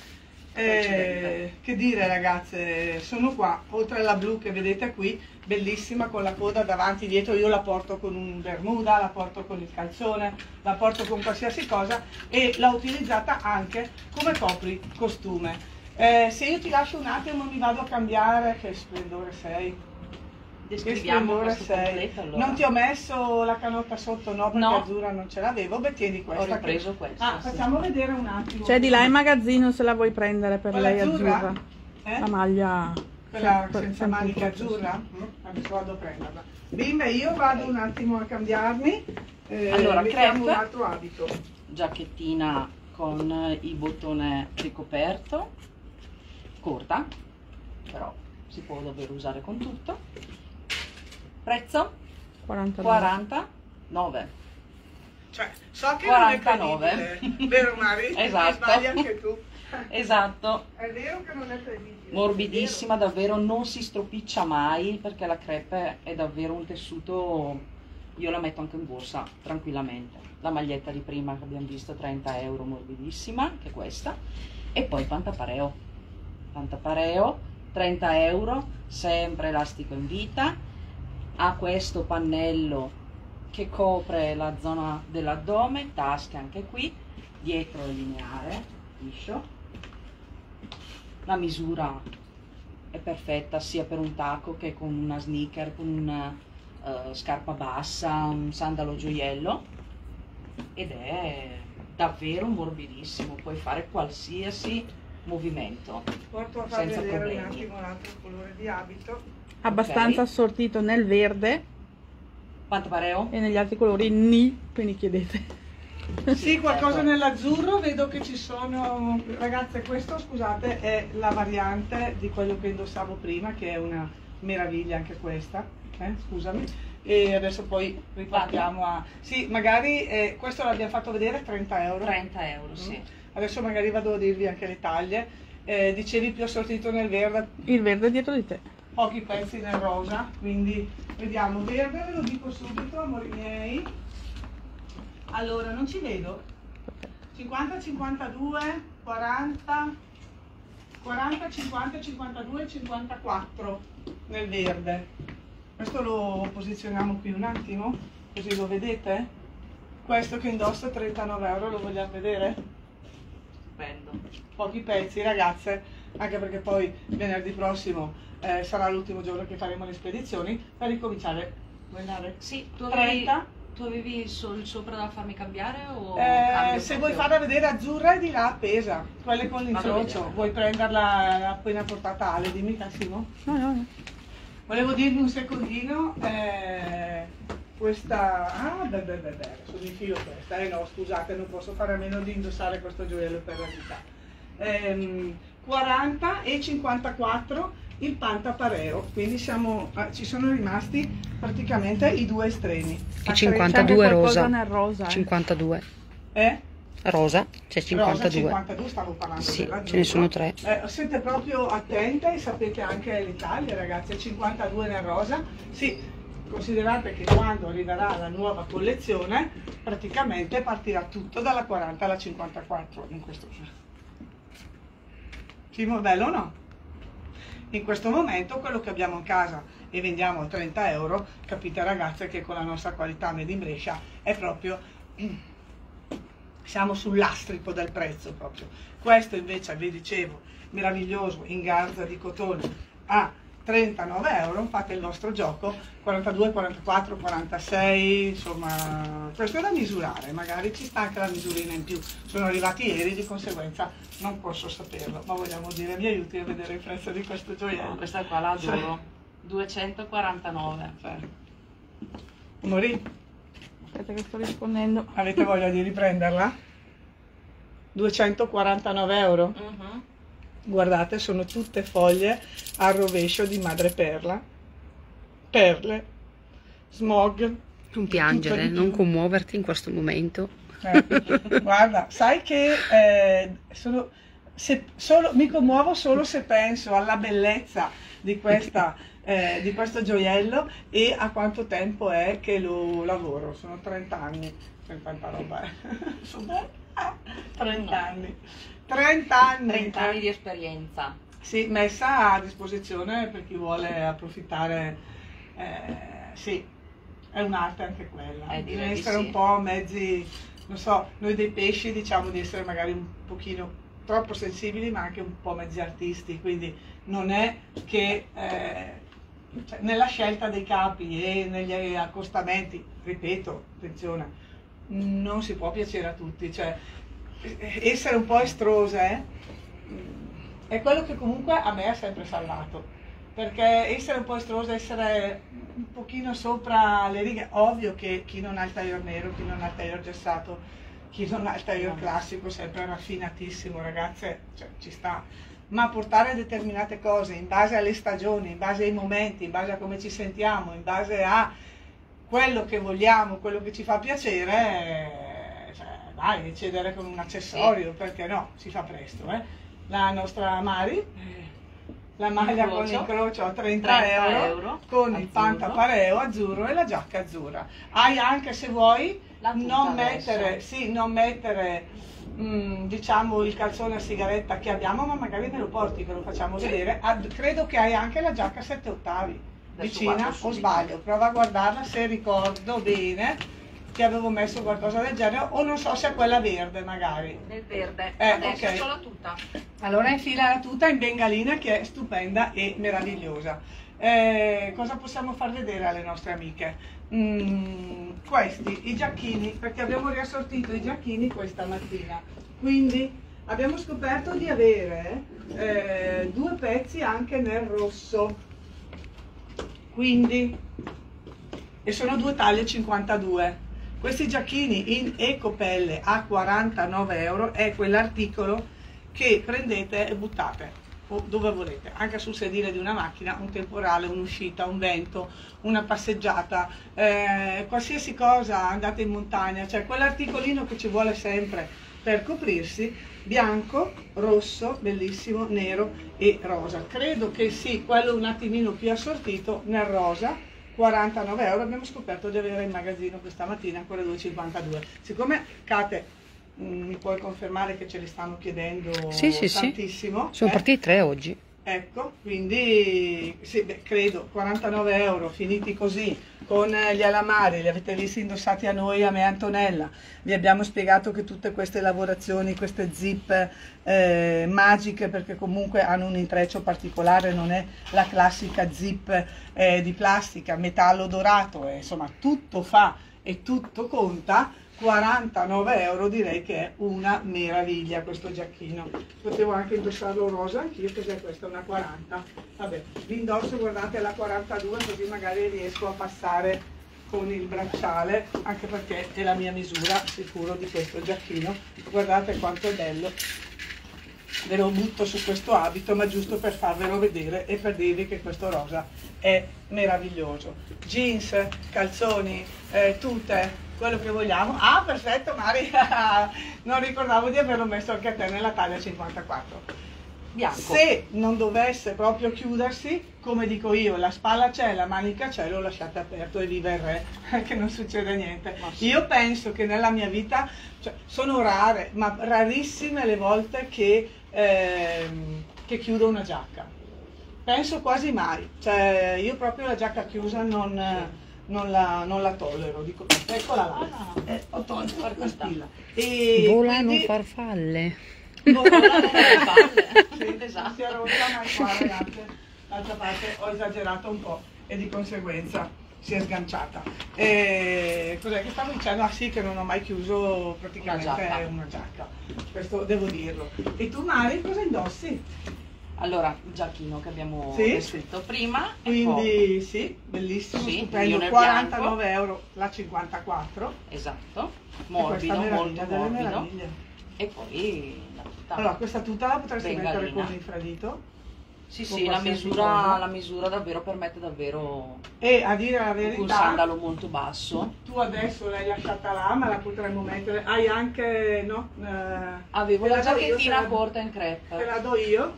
Eh, che dire ragazze, sono qua, oltre alla blu che vedete qui, bellissima con la coda davanti e dietro, io la porto con un bermuda, la porto con il calzone, la porto con qualsiasi cosa e l'ho utilizzata anche come copri costume. Eh, se io ti lascio un attimo mi vado a cambiare, che splendore sei. Che descriviamo splendore questo sei. completo allora. Non ti ho messo la canotta sotto, no, perché No. azzurra non ce l'avevo. Beh, tieni questa. Ho ripreso che... questa, Ah, sì. facciamo vedere un attimo. C'è di là in magazzino se la vuoi prendere per Quella lei azzurra? azzurra. Eh? La maglia Quella sempre- senza sempre manica in corso, azzurra? Adesso vado a prenderla. Bimbe, io vado un attimo a cambiarmi. Eh, Allora, mettiamo crepe. un altro abito. Giacchettina con il bottone ricoperto, corta, però si può davvero usare con tutto. Prezzo sì. quarantanove. quarantanove. Cioè, so che quarantanove. non è credibile, vero Mari? Esatto. Sbagli anche tu. Esatto, È vero che non è credibile. morbidissima, davvero non si stropiccia mai perché la crepe è davvero un tessuto, io la metto anche in borsa tranquillamente. La maglietta di prima che abbiamo visto, trenta euro, morbidissima, anche questa. E poi pantapareo, pantapareo, trenta euro, sempre elastico in vita. Ha questo pannello che copre la zona dell'addome, tasche anche qui, dietro è lineare, liscio. La misura è perfetta sia per un tacco che con una sneaker, con una uh, scarpa bassa, un sandalo gioiello, ed è davvero morbidissimo, puoi fare qualsiasi movimento Porto a far senza vedere problemi. un attimo l'altro colore di abito. Abbastanza Ok. assortito nel verde Quanto pareo? e negli altri colori ni, quindi chiedete. Sì, qualcosa certo. nell'azzurro, vedo che ci sono, ragazze, questo scusate è la variante di quello che indossavo prima, che è una meraviglia anche questa, eh? Scusami, e adesso poi ripartiamo a... Sì, magari eh, questo l'abbiamo fatto vedere, trenta euro. trenta euro, sì. Adesso magari vado a dirvi anche le taglie, eh, dicevi più assortito nel verde, Il verde è dietro di te. pochi pezzi nel rosa, quindi vediamo, verde ve lo dico subito, amori miei. Allora, non ci vedo. cinquanta, cinquantadue, quaranta, quaranta, cinquanta, cinquantadue, cinquantaquattro nel verde. Questo lo posizioniamo qui un attimo, così lo vedete. Questo che indosso trentanove euro, lo vogliamo vedere? Prendo. Pochi pezzi ragazze, anche perché poi venerdì prossimo eh, sarà l'ultimo giorno che faremo le spedizioni per ricominciare. Vuoi andare? Sì, tu avevi trenta, Tu avevi il, so- il sopra da farmi cambiare o Eh, cambio se proprio? vuoi farla vedere azzurra è di là appesa, quelle con Vado a l'incrocio. vedere. Vuoi prenderla appena portata Ale? Dimmi Cassimo. No, no, no. Volevo dirvi un secondino, eh, questa... Ah, beh, beh, beh, beh, adesso mi filo questa, eh no, scusate, non posso fare a meno di indossare questo gioiello per la vita. Ehm, quaranta e cinquantaquattro il pantapareo, quindi siamo, ah, ci sono rimasti praticamente i due estremi. Che A C'è anche cinquantadue qualcosa rosa. nel rosa. Eh. cinquantadue. Eh? Rosa, c'è Rosa cinquantadue. cinquantadue, stavo parlando Sì, dell'azzurro. ce ne sono tre. Eh, siete proprio attente e sapete anche l'Italia, ragazzi, cinquantadue nel rosa. Sì, considerate che quando arriverà la nuova collezione, praticamente partirà tutto dalla quaranta alla cinquantaquattro in questo caso. Sì, bello o no? In questo momento quello che abbiamo in casa e vendiamo a trenta euro, capite ragazze che con la nostra qualità made in Brescia è proprio, siamo sull'astrico del prezzo proprio. Questo invece vi dicevo, meraviglioso in garza di cotone a trentanove euro, fate il vostro gioco, quarantadue, quarantaquattro, quarantasei, insomma questo è da misurare, magari ci sta anche la misurina in più, sono arrivati ieri, di conseguenza non posso saperlo, ma vogliamo dire mi aiuti a vedere il prezzo di questo No, gioiello. questa qua la adoro. duecentoquarantanove. Cioè, Mori, Aspetta che sto rispondendo. avete voglia di riprenderla? duecentoquarantanove euro? Mhm. Guardate, sono tutte foglie al rovescio di madreperla, perle, smog. Non piangere, tutto di non più. commuoverti in questo momento. Eh, guarda, sai che eh, sono, se, solo, mi commuovo solo se penso alla bellezza di, questa, eh, di questo gioiello e a quanto tempo è che lo lavoro. Sono trenta anni, trenta roba, eh. Sono trenta anni. trenta anni. trenta anni eh. di esperienza. Sì, messa a disposizione per chi vuole approfittare, eh, sì, è un'arte anche quella, Eh, direi bisogna di essere sì. un po' mezzi, non so, noi dei pesci diciamo di essere magari un pochino troppo sensibili ma anche un po' mezzi artisti, quindi non è che eh, cioè, nella scelta dei capi e negli accostamenti, ripeto, attenzione, non si può piacere a tutti, cioè essere un po' estrose è quello che comunque a me ha sempre salvato, perché essere un po' estrosa, essere un pochino sopra le righe, ovvio che chi non ha il tailleur nero, chi non ha il tailleur gessato, chi non ha il tailleur classico, sempre raffinatissimo ragazze, cioè, ci sta, ma portare determinate cose in base alle stagioni, in base ai momenti, in base a come ci sentiamo, in base a quello che vogliamo, quello che ci fa piacere, cioè, dai, eccedere con un accessorio, perché no, si fa presto, eh. La nostra Mari, la maglia con Incrocio. l'incrocio a trenta euro, con il azzurro. pantapareo azzurro e la giacca azzurra. Hai anche, se vuoi, La tuta non adesso. mettere, sì, non mettere mm, diciamo il calzone a sigaretta che abbiamo, ma magari me lo porti che lo facciamo vedere. Ah, credo che hai anche la giacca sette ottavi Adesso vicina, guardo o subito. sbaglio? Prova a guardarla se ricordo bene che avevo messo qualcosa del genere, o non so se è quella verde magari. Nel verde. Eh, Adesso ok. c'ho la tuta. Allora infila la tuta in bengalina che è stupenda e meravigliosa. Eh, cosa possiamo far vedere alle nostre amiche? Mm, questi, i giacchini, perché abbiamo riassortito i giacchini questa mattina. Quindi abbiamo scoperto di avere eh, due pezzi anche nel rosso. Quindi, e sono due taglie cinquantadue. Questi giacchini in ecopelle a quarantanove euro è quell'articolo che prendete e buttate o dove volete, anche sul sedile di una macchina, un temporale, un'uscita, un vento, una passeggiata, eh, qualsiasi cosa, andate in montagna, cioè quell'articolino che ci vuole sempre per coprirsi, bianco, rosso, bellissimo, nero e rosa. Credo che sì, quello un attimino più assortito nel rosa, quarantanove euro, abbiamo scoperto di avere in magazzino questa mattina ancora due e cinquantadue. Siccome Kate mh, mi puoi confermare che ce li stanno chiedendo Sì, sì, sì. tantissimo, Sono eh? partiti tre oggi. Ecco, quindi sì, beh, credo quarantanove euro finiti così con gli alamari, li avete visti indossati a noi, a me e Antonella. Vi abbiamo spiegato che tutte queste lavorazioni, queste zip eh, magiche, perché comunque hanno un intreccio particolare, non è la classica zip eh, di plastica, metallo dorato, eh, insomma tutto fa e tutto conta, quarantanove euro direi che è una meraviglia questo giacchino. Potevo anche indossarlo rosa anch'io, cos'è questa? Una quaranta. Vabbè, vi indosso, guardate, la quarantadue, così magari riesco a passare con il bracciale, anche perché è la mia misura sicuro di questo giacchino. Guardate quanto è bello. Ve lo butto su questo abito, ma giusto per farvelo vedere e per dirvi che questo rosa è meraviglioso. Jeans, calzoni, eh, tute, quello che vogliamo. Ah, perfetto Mari, non ricordavo di averlo messo anche a te nella taglia cinquantaquattro. Bianco. Se non dovesse proprio chiudersi, come dico io, la spalla c'è, la manica c'è, lo lasciate aperto e viva il re, che non succede niente. Sì. Io penso che nella mia vita, cioè, sono rare, ma rarissime le volte che, ehm, che chiudo una giacca. Penso quasi mai, cioè io proprio la giacca chiusa non... Non la, non la tollero, dico, eccola là, Ah, eh, ho tolto la questa. spilla. E Volano quindi- farfalle. Volano farfalle. sì, Esatto. si è rotta, ma qua ragazzi, d'altra parte ho esagerato un po' e di conseguenza si è sganciata. E cos'è che stavo dicendo? Ah sì, che non ho mai chiuso praticamente Una giacca. una giacca, questo devo dirlo. E tu Mari cosa indossi? Allora, il giacchino che abbiamo Sì. descritto prima. e Quindi sì, bellissimo, Sì, stupendo, nel quarantanove euro la cinquantaquattro. poi- Esatto, E morbido, questa molto meraviglia delle morbido. meraviglie. E poi la tuta. Allora, questa tuta la potresti mettere Bengalina. con infradito. Sì, con sì, la qualsiasi misura, cosa. la misura davvero permette davvero E a dire la un verità, sandalo molto basso. tu adesso l'hai lasciata là, ma la potremmo mettere. Hai anche, no? Eh, Avevo te la do io, te giacchettina la- corta in Te crepe. la do io,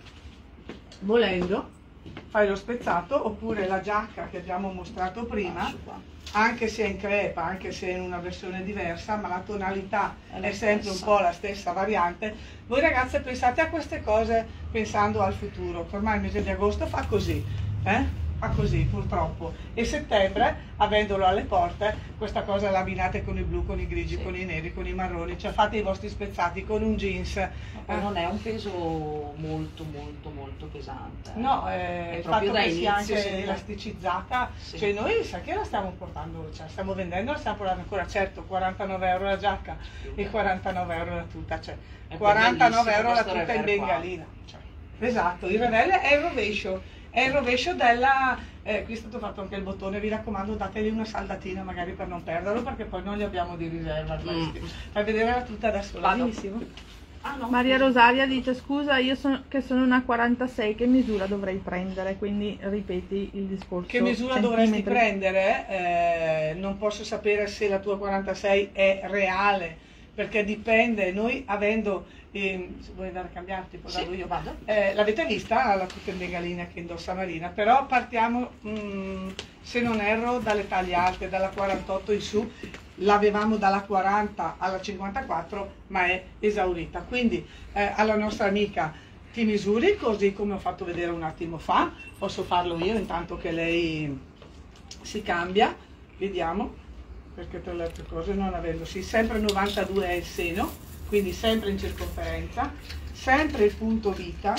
volendo, fai lo spezzato, oppure la giacca che abbiamo mostrato prima, Lascio qua. anche se è in crepa, anche se è in una versione diversa, ma la tonalità È è, la sempre un stessa. po' la stessa variante. Voi ragazze pensate a queste cose pensando al futuro, che ormai il mese di agosto fa così, eh? Fa così purtroppo. E settembre, avendolo alle porte, questa cosa la abbinate con i blu, con i grigi, Sì. con i neri, con i marroni, cioè fate i vostri spezzati con un jeans. Ma poi non è un peso molto molto molto pesante. No, eh, È il proprio fatto da che sia inizio, anche sì. elasticizzata, Sì. cioè noi sa che la stiamo portando, cioè stiamo vendendo, la stiamo portando ancora, certo, quarantanove euro la giacca e quarantanove euro la tuta, cioè È quarantanove bellissimo euro la questo tuta in revers qua. bengalina. Cioè, esatto, il revelle è il rovescio, è il rovescio della, eh, qui è stato fatto anche il bottone, vi raccomando dategli una saldatina magari per non perderlo, perché poi non li abbiamo di riserva questi. Mm. Fai vedere la tuta da sola, Vado. benissimo. Ah, no. Maria Rosaria dice scusa, io sono, che sono una quarantasei, che misura dovrei prendere? Quindi ripeti il discorso. Che misura dovresti centimetri. prendere? Eh, non posso sapere se la tua quarantasei è reale, perché dipende, noi avendo, ehm, se vuoi andare a cambiarti, poi Sì, vado io. vado. Eh, l'avete vista la tuta in bengalina che indossa Marina, però partiamo, mm, se non erro, dalle taglie alte, dalla quarantotto in su, l'avevamo dalla quaranta alla cinquantaquattro, ma è esaurita, quindi eh, alla nostra amica ti misuri così come ho fatto vedere un attimo fa, posso farlo io intanto che lei si cambia, vediamo, perché per le altre cose non avendo, sì, sempre novantadue è il seno, quindi sempre in circonferenza, sempre il punto vita,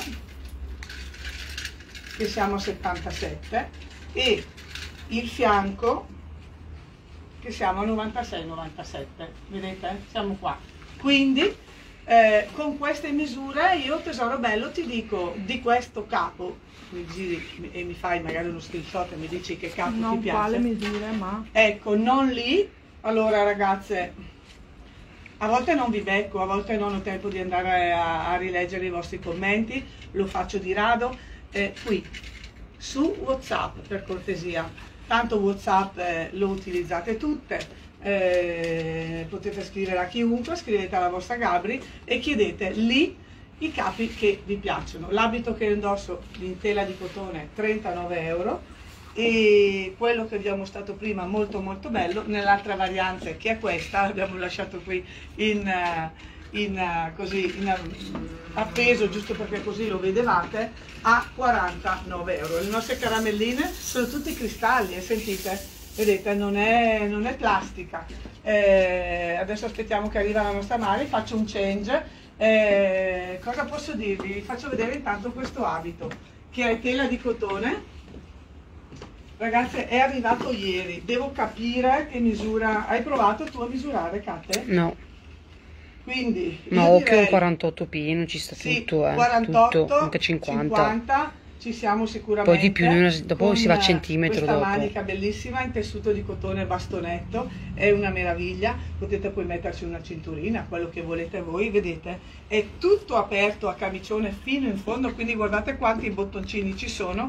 che siamo a settantasette, e il fianco, che siamo a novantasei novantasette, vedete? Siamo qua. Quindi eh, con queste misure io, tesoro bello, ti dico di questo capo, mi giri e mi fai magari uno screenshot e mi dici che capo ti Non quale piace. misure, ma Ecco, non lì. Allora ragazze, a volte non vi becco, a volte non ho tempo di andare a, a rileggere i vostri commenti, lo faccio di rado, eh, qui, su WhatsApp per cortesia. Tanto WhatsApp eh, lo utilizzate tutte, eh, potete scrivere a chiunque, scrivete alla vostra Gabri e chiedete lì i capi che vi piacciono. L'abito che indosso in tela di cotone trentanove euro e quello che vi ho mostrato prima molto molto bello, nell'altra varianza che è questa, l'abbiamo lasciato qui in, in, così, in appeso giusto perché così lo vedevate, a quarantanove euro. Le nostre caramelline sono tutti cristalli e sentite, vedete, non è, non è plastica. Eh, adesso aspettiamo che arriva la nostra Mari, faccio un change. Eh, cosa posso dirvi? Vi faccio vedere intanto questo abito che è tela di cotone Ragazze, è arrivato ieri, devo capire che misura. Hai provato tu a misurare, Kate? No, Quindi ma io occhio direi, un quarantotto pieno, ci sta sì, tutto, eh. quarantotto, tutto, anche cinquanta. cinquanta, ci siamo sicuramente. Poi di più, di una- dopo con si va a centimetro questa dopo. manica bellissima in tessuto di cotone bastonetto, è una meraviglia, potete poi metterci una cinturina, quello che volete voi, vedete, è tutto aperto a camicione fino in fondo, quindi guardate quanti bottoncini ci sono,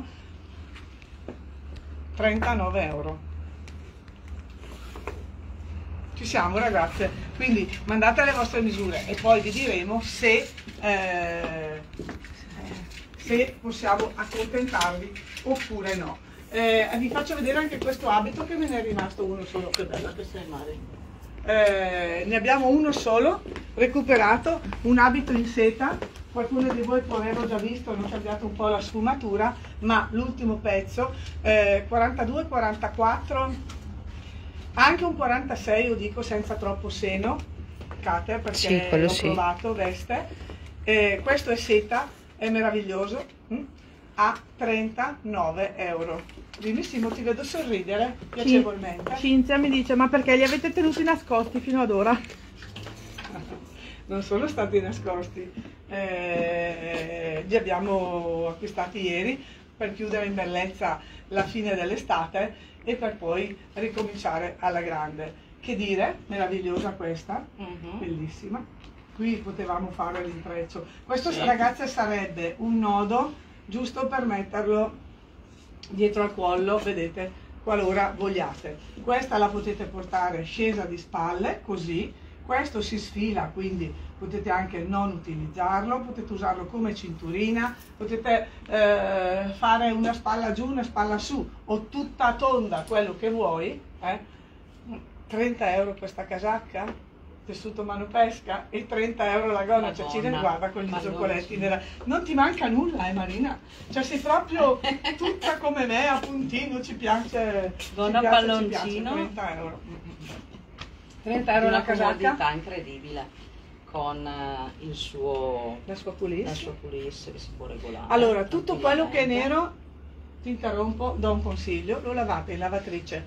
trentanove euro. Ci siamo ragazze, quindi mandate le vostre misure e poi vi diremo se, eh, se possiamo accontentarvi oppure no. Eh, vi faccio vedere anche questo abito, che me ne è rimasto uno solo, che bella che sei Mari. Eh, ne abbiamo uno solo recuperato, un abito in seta, qualcuno di voi può averlo già visto, hanno cambiato un po' la sfumatura, ma l'ultimo pezzo, eh, quarantadue quarantaquattro, anche un quarantasei, io dico senza troppo seno, Kate, perché Sì, quello l'ho sì. provato, veste. Eh, questo è seta, è meraviglioso, hm? A trentanove euro. Dimmi Simo, ti vedo sorridere piacevolmente. Cinzia mi dice, ma perché li avete tenuti nascosti fino ad ora? Non sono stati nascosti, eh, li abbiamo acquistati ieri per chiudere in bellezza la fine dell'estate e per poi ricominciare alla grande. Che dire, meravigliosa questa, Mhm. bellissima. Qui potevamo fare l'intreccio. Questo Sì. ragazze sarebbe un nodo giusto per metterlo dietro al collo, vedete, qualora vogliate. Questa la potete portare scesa di spalle, così. Questo si sfila, quindi potete anche non utilizzarlo, potete usarlo come cinturina, potete eh, fare una spalla giù, una spalla su, o tutta tonda, quello che vuoi. Eh. trenta euro questa casacca, tessuto manopesca, e trenta euro la gonna, cioè ci Madonna, guarda con gli Madonna, zoccoletti sì. nera. Non ti manca nulla, eh Marina? Cioè sei proprio tutta come me, a puntino, ci piace, Gonna ci piace, ci piace, palloncino. trenta euro. trenta euro Una la casacca, comodità incredibile, con eh, il suo, la sua la pulisse. sua pulisse che si può regolare. Allora, tutto quello che è tranquillamente. nero, ti interrompo, do un consiglio, lo lavate in lavatrice,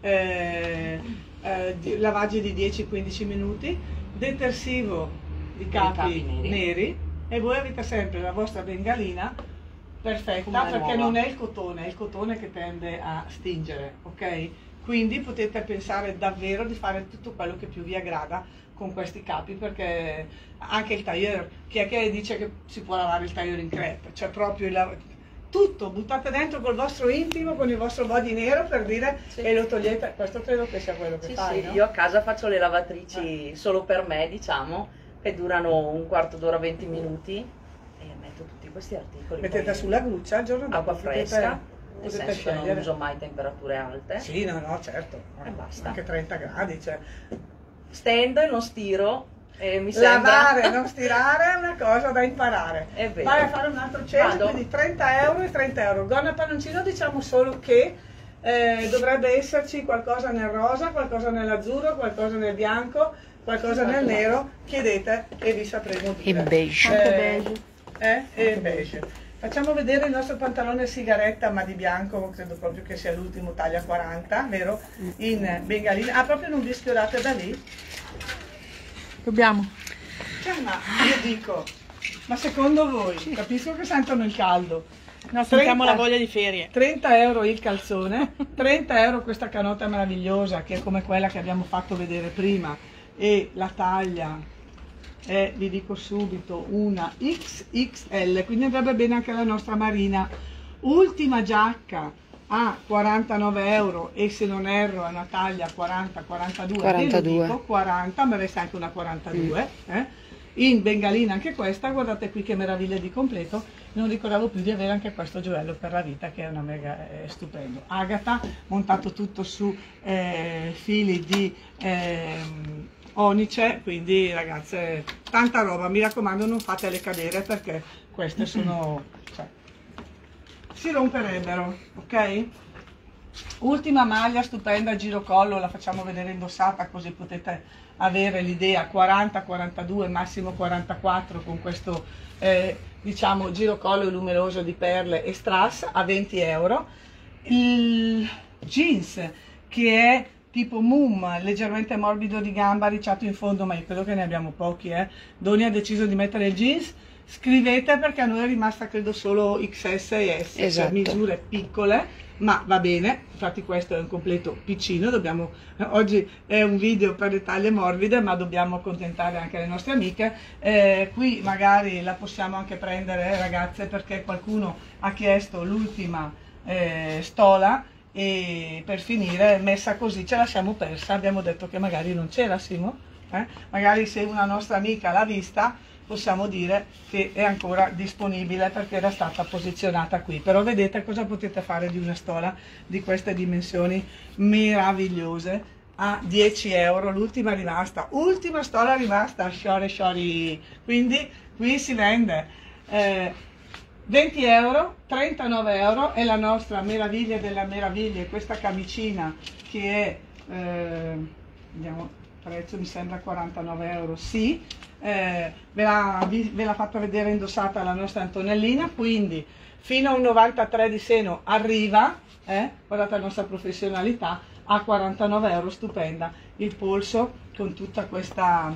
eh, eh, di- lavaggi di dieci quindici minuti, detersivo di capi, capi neri. neri. E voi avete sempre la vostra bengalina perfetta, Come perché nuova. non è il cotone, è il cotone che tende a stingere, ok? Quindi potete pensare davvero di fare tutto quello che più vi aggrada con questi capi, perché anche il tailleur, chi è che dice che si può lavare il tailleur in crepe? Cioè proprio il lav- tutto, buttate dentro col vostro intimo, con il vostro body nero, per dire, Sì. e lo togliete. Questo credo che sia quello che Sì, fai, sì, no? io a casa faccio le lavatrici solo per me, diciamo, che durano un quarto d'ora, venti minuti, e metto tutti questi articoli. Mettete poi sulla gruccia, il giorno dopo acqua potete- fresca, nel potete senso che non scegliere. uso mai temperature alte. Sì, no, no, certo, E basta. anche trenta gradi, cioè. Stendo e non stiro, e mi sembra... Lavare, non stirare è una cosa da imparare. È vero. Vai a fare un altro change, Vado. quindi trenta euro e trenta euro. Gonna palloncino, diciamo solo che eh, dovrebbe esserci qualcosa nel rosa, qualcosa nell'azzurro, qualcosa nel bianco, qualcosa nel nero. Chiedete e vi sapremo E dire. beige. Anche Eh, beige. Eh, e beige. Facciamo vedere il nostro pantalone sigaretta, ma di bianco, credo proprio che sia l'ultimo, taglia quaranta, vero? In bengalina. Ah, proprio non vi schiodate da lì? Dobbiamo. Cioè, ma io dico, ma secondo voi, capisco che sentono il caldo, No, sentiamo la voglia di ferie. trenta euro il calzone, trenta euro questa canota meravigliosa che è come quella che abbiamo fatto vedere prima, e la taglia è, vi dico subito, una X X L, quindi andrebbe bene anche la nostra Marina. Ultima giacca a quarantanove euro, e se non erro è una taglia quaranta quarantadue, quarantadue. dico quaranta, ma resta anche una quarantadue, eh? In bengalina anche questa, guardate qui che meraviglia di completo. Non ricordavo più di avere anche questo gioiello per la vita, che è una mega, è stupendo. Agata, montato tutto su eh, fili di ehm, onice, quindi ragazze, tanta roba, mi raccomando non fatele cadere, perché queste sono, cioè, si romperebbero, ok? Ultima maglia stupenda, girocollo, la facciamo vedere indossata così potete avere l'idea, quaranta quarantadue, massimo quarantaquattro, con questo eh, diciamo girocollo luminoso di perle e strass a venti euro. il jeans che è tipo mum, leggermente morbido di gamba, arricciato in fondo, ma io credo che ne abbiamo pochi, eh. Doni ha deciso di mettere il jeans, scrivete perché a noi è rimasta credo solo X S e S, esatto. Cioè misure piccole, ma va bene, infatti questo è un completo piccino, dobbiamo, oggi è un video per le taglie morbide, ma dobbiamo accontentare anche le nostre amiche. Eh, qui magari la possiamo anche prendere, ragazze, perché qualcuno ha chiesto l'ultima eh, stola, e per finire messa così ce la siamo persa, abbiamo detto che magari non c'era, Simo, eh? Magari se una nostra amica l'ha vista possiamo dire che è ancora disponibile perché era stata posizionata qui. Però vedete cosa potete fare di una stola di queste dimensioni meravigliose a dieci euro, l'ultima rimasta, ultima stola rimasta, sciore sciori, quindi qui si vende eh, venti euro, trentanove euro, è la nostra meraviglia della meraviglia, questa camicina che è, eh, vediamo, prezzo mi sembra quarantanove euro, sì, eh, ve l'ha fatta vedere indossata la nostra Antonellina, quindi fino a un novantatré di seno arriva, eh, guardate la nostra professionalità, a quarantanove euro, stupenda, il polso con tutta questa,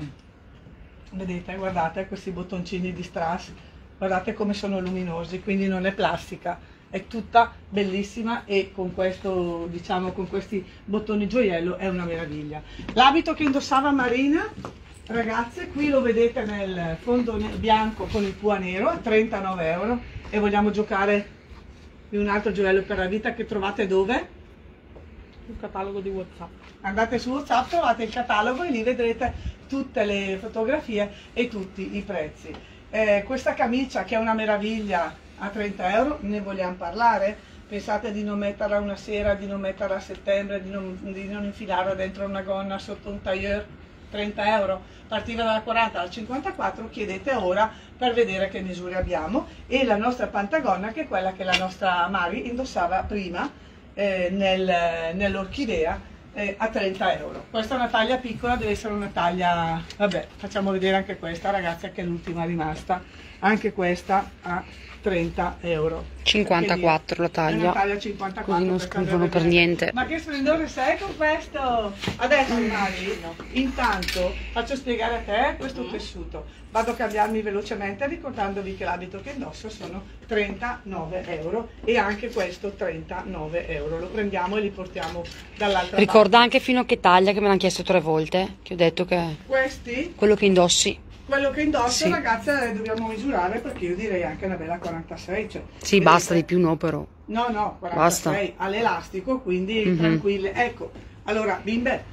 vedete, guardate questi bottoncini di strass, guardate come sono luminosi, quindi non è plastica, è tutta bellissima e con questo, diciamo, con questi bottoni gioiello è una meraviglia. L'abito che indossava Marina, ragazze, qui lo vedete nel fondo bianco con il pua nero a trentanove euro, e vogliamo giocare di un altro gioiello per la vita che trovate dove? Sul catalogo di WhatsApp. Andate su WhatsApp, trovate il catalogo e lì vedrete tutte le fotografie e tutti i prezzi. Eh, questa camicia che è una meraviglia a trenta euro, ne vogliamo parlare? Pensate di non metterla una sera, di non metterla a settembre, di non, di non infilarla dentro una gonna sotto un tailleur, trenta euro, partiva dalla quaranta al cinquantaquattro, chiedete ora per vedere che misure abbiamo, e la nostra pantagonna che è quella che la nostra Mari indossava prima eh, nel, nell'orchidea, Eh, a trenta euro. Questa è una taglia piccola, deve essere una taglia, vabbè, facciamo vedere anche questa, ragazzi, che è l'ultima rimasta, anche questa a trenta euro. cinquantaquattro la taglia, è una taglia cinquantaquattro, così non per scrivono per vedere. niente. Ma che splendore sei con questo! Adesso Mari, intanto faccio spiegare a te questo tessuto. Vado a cambiarmi velocemente ricordandovi che l'abito che indosso sono trentanove euro e anche questo trentanove euro. Lo prendiamo e li portiamo dall'altra parte. Ricorda anche fino a che taglia, che me l'hanno chiesto tre volte, che ho detto che Questi, quello che indossi. quello che indosso, Sì. ragazze, dobbiamo misurare, perché io direi anche una bella quarantasei. Cioè, Sì, vedete? basta, di più no però. No, no, quarantasei Basta. all'elastico, quindi Mhm. tranquille. Ecco, allora, bimbe,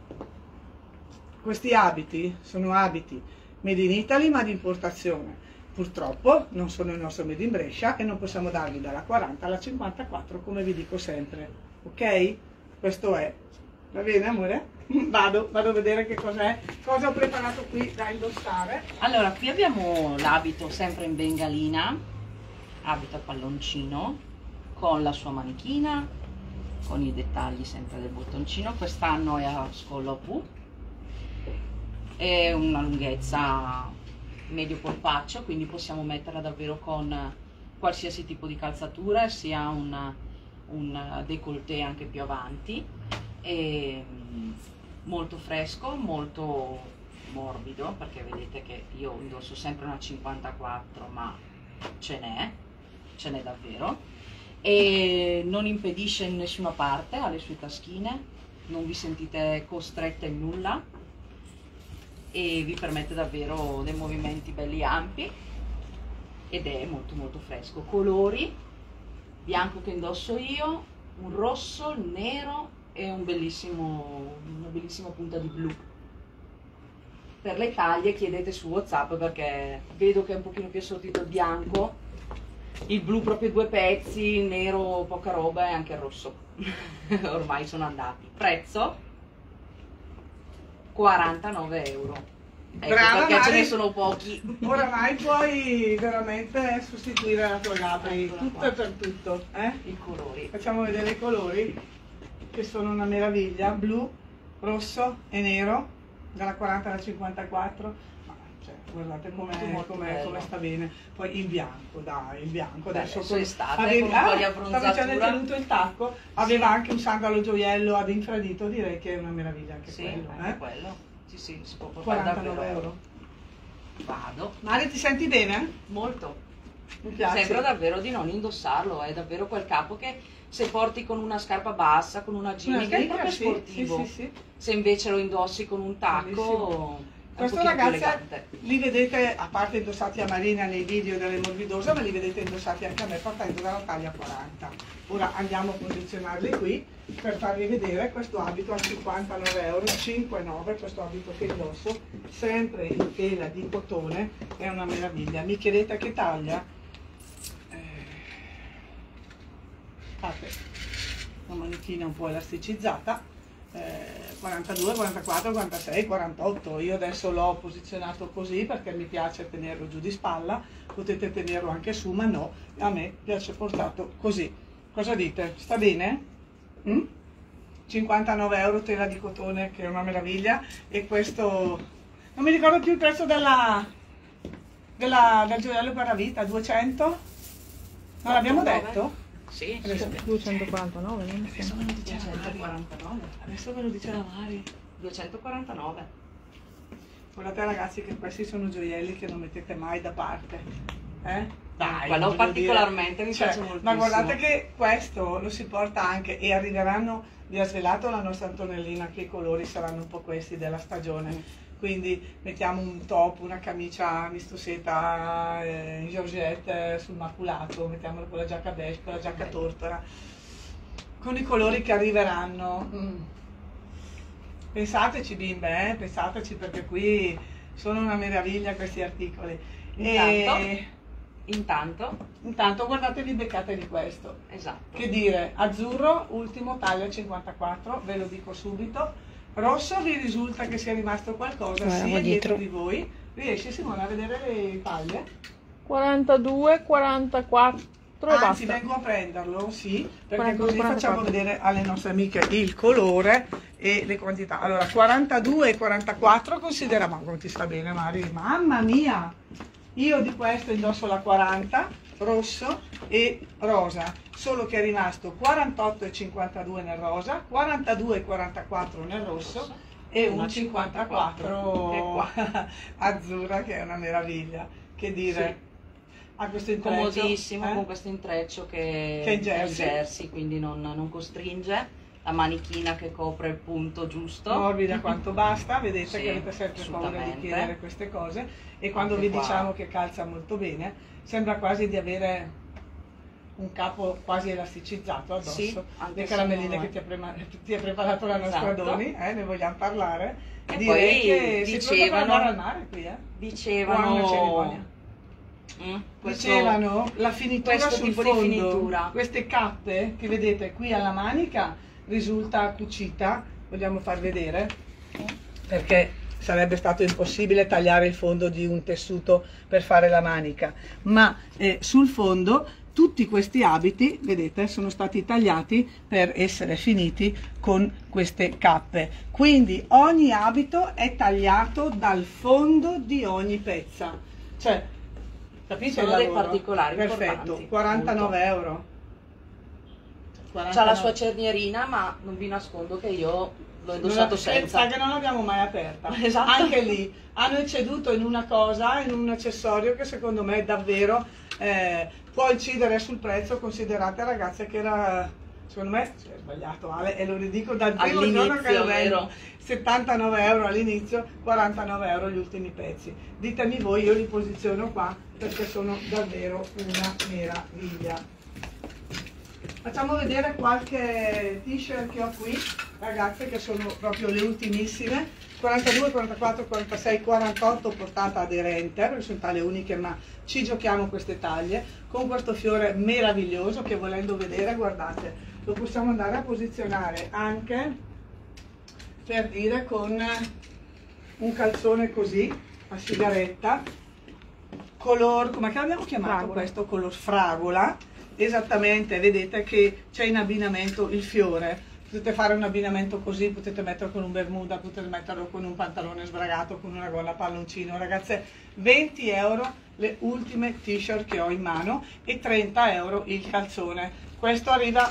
questi abiti sono abiti made in Italy ma di importazione. Purtroppo non sono il nostro made in Brescia e non possiamo darvi dalla quaranta alla cinquantaquattro, come vi dico sempre, ok? Questo è. Va bene, amore? Vado, vado a vedere che cos'è, cosa ho preparato qui da indossare. Allora, qui abbiamo l'abito sempre in bengalina, abito a palloncino, con la sua manichina, con i dettagli sempre del bottoncino. Quest'anno è a scollo V, è una lunghezza medio polpaccio, quindi possiamo metterla davvero con qualsiasi tipo di calzatura, sia un, un décolleté anche più avanti. E molto fresco, molto morbido, perché vedete che io indosso sempre una cinquantaquattro, ma ce n'è, ce n'è davvero, e non impedisce in nessuna parte, ha le sue taschine, non vi sentite costrette in nulla e vi permette davvero dei movimenti belli ampi ed è molto molto fresco. Colori: bianco che indosso io, un rosso, il nero e un bellissimo, una bellissima punta di blu. Per le taglie chiedete su WhatsApp, perché vedo che è un pochino più assortito il bianco, il blu proprio due pezzi, il nero poca roba e anche il rosso. Ormai sono andati. Prezzo quarantanove euro. Ecco, Brava, perché Mari. ce ne sono pochi. Oramai puoi veramente sostituire la tua Gabri, Eccola tutto qua. e per tutto, eh? I colori. Facciamo vedere i colori, che sono una meraviglia: blu, rosso e nero, dalla quaranta alla cinquantaquattro. Ma, cioè, guardate Molto, come, molto come, bello. come sta bene. Poi il bianco, dai, il bianco. Beh, Adesso adesso con- estate, avevi- con un po' di ah, abbronzatura. stavi già tenuto il tacco, aveva anche un sandalo gioiello ad infradito, direi che è una meraviglia anche Sì, quello. anche eh? quello. Sì, sì, si può fare quarantanove davvero. euro. Vado. Mari, ti senti bene? Molto. Mi piace. Sembra davvero di non indossarlo, è davvero quel capo che se porti con una scarpa bassa, con una Una ginica, è sneaker, proprio sì, sportivo. sì, sì, sì. Se invece lo indossi con un tacco, Bellissimo. è un Questo pochino più ragazzi elegante. li vedete, a parte indossati a Marina nei video delle morbidose, ma li vedete indossati anche a me partendo dalla taglia quaranta. Ora andiamo a posizionarli qui per farvi vedere questo abito a cinquantanove euro, cinque virgola nove, questo abito che indosso, sempre in tela di cotone, è una meraviglia. Mi chiedete che taglia? Eh, fate la manichina un po' elasticizzata. Eh, quarantadue, quarantaquattro, quarantasei, quarantotto. Io adesso l'ho posizionato così perché mi piace tenerlo giù di spalla, potete tenerlo anche su, ma no, a me piace portato così. Cosa dite? Sta bene? Mm? cinquantanove euro tela di cotone, che è una meraviglia, e questo non mi ricordo più il prezzo della, della, del gioiello per la vita, duecento? Non l'abbiamo detto? Sì, sì. Adesso, duecentoquarantanove, non so. adesso me lo dice la Mari. duecentoquarantanove. Adesso me lo dice la Mari. duecentoquarantanove. Guardate ragazzi che questi sono gioielli che non mettete mai da parte. Eh? Dai, Quello voglio particolarmente dire. mi Cioè, piace moltissimo. ma guardate che questo lo si porta anche, e arriveranno, vi ha svelato la nostra Antonellina che i colori saranno un po' questi della stagione. Mm. Quindi mettiamo un top, una camicia misto seta eh, in georgette eh, sul maculato, mettiamolo con la giacca beige, con la giacca tortora, con i colori che arriveranno. Mm. Pensateci bimbe, eh? Pensateci, perché qui sono una meraviglia questi articoli. Intanto, E intanto, intanto guardatevi, beccatevi questo. esatto. Che dire, azzurro, ultimo, taglia cinquantaquattro, ve lo dico subito. Rosso, vi risulta che sia rimasto qualcosa Guarda, sia dietro dietro. di voi. Riesci Simone a vedere le taglie? quarantadue, quarantaquattro e Anzi, basta. vengo a prenderlo, sì, perché quarantadue, così facciamo quarantaquattro. vedere alle nostre amiche il colore e le quantità. Allora, quarantadue e quarantaquattro considera, ma non ti sta bene Mari, mamma mia! Io di questo indosso la quaranta, rosso e rosa, solo che è rimasto quarantotto e cinquantadue nel rosa, quarantadue e quarantaquattro nel rosso e un cinquantaquattro azzurra, che è una meraviglia. Che dire, ha questo intreccio, Comodissimo, eh? con questo intreccio che, Che è in jersey. jersey, quindi non, non costringe. La manichina che copre il punto giusto. Morbida quanto basta, vedete Sì, che avete sempre paura di assolutamente. chiedere queste cose, e quando Anche vi qua. diciamo che calza molto bene, sembra quasi di avere un capo quasi elasticizzato addosso. Sì, anche Le se caramelline non è. che ti ha, prema- ti ha preparato la nostra Esatto. Doni, eh, ne vogliamo parlare. E Direi poi che si trova per dicevano- andare al mare qui, eh. Dicevano, Buona cerimonia. Mm, questo- Dicevano la finitura questo sul tipo di fondo, finitura. queste cappe che vedete qui alla manica risulta cucita, vogliamo far vedere, perché sarebbe stato impossibile tagliare il fondo di un tessuto per fare la manica, ma eh, sul fondo tutti questi abiti, vedete, sono stati tagliati per essere finiti con queste cappe, quindi ogni abito è tagliato dal fondo di ogni pezza, cioè capite Sono il dei lavoro? particolari Perfetto, importanti, quarantanove euro. C'ha la sua cernierina, ma non vi nascondo che io l'ho indossato Sa senza. che non l'abbiamo mai aperta. Esatto. Anche lì hanno ecceduto in una cosa, in un accessorio che secondo me davvero eh, può incidere sul prezzo. Considerate ragazze che era, secondo me, cioè, è sbagliato Ale, e lo ridico dal primo giorno che lo All'inizio, vendo, vero? settantanove euro all'inizio, quarantanove euro gli ultimi pezzi. Ditemi voi, io li posiziono qua perché sono davvero una meraviglia. Facciamo vedere qualche t-shirt che ho qui, ragazze, che sono proprio le ultimissime. quarantadue, quarantaquattro, quarantasei, quarantotto portata aderente, perché sono taglie uniche, ma ci giochiamo queste taglie, con questo fiore meraviglioso che, volendo vedere, guardate, lo possiamo andare a posizionare anche, per dire, con un calzone così, a sigaretta, color, come l'abbiamo chiamato Fragola. questo? Color fragola. Esattamente, vedete che c'è in abbinamento il fiore, potete fare un abbinamento così, potete metterlo con un bermuda, potete metterlo con un pantalone sbragato, con una gonna palloncino. Ragazze, venti euro le ultime t-shirt che ho in mano e trenta euro il calzone. Questo arriva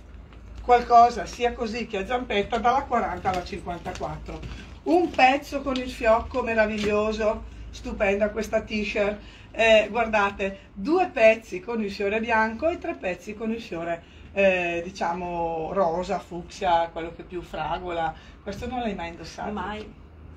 qualcosa sia così che a zampetta dalla quaranta alla cinquantaquattro. Un pezzo con il fiocco meraviglioso, stupenda questa t-shirt. Eh, guardate, due pezzi con il fiore bianco e tre pezzi con il fiore eh, diciamo rosa, fucsia, quello che più fragola. Questo non l'hai mai indossato? Mai.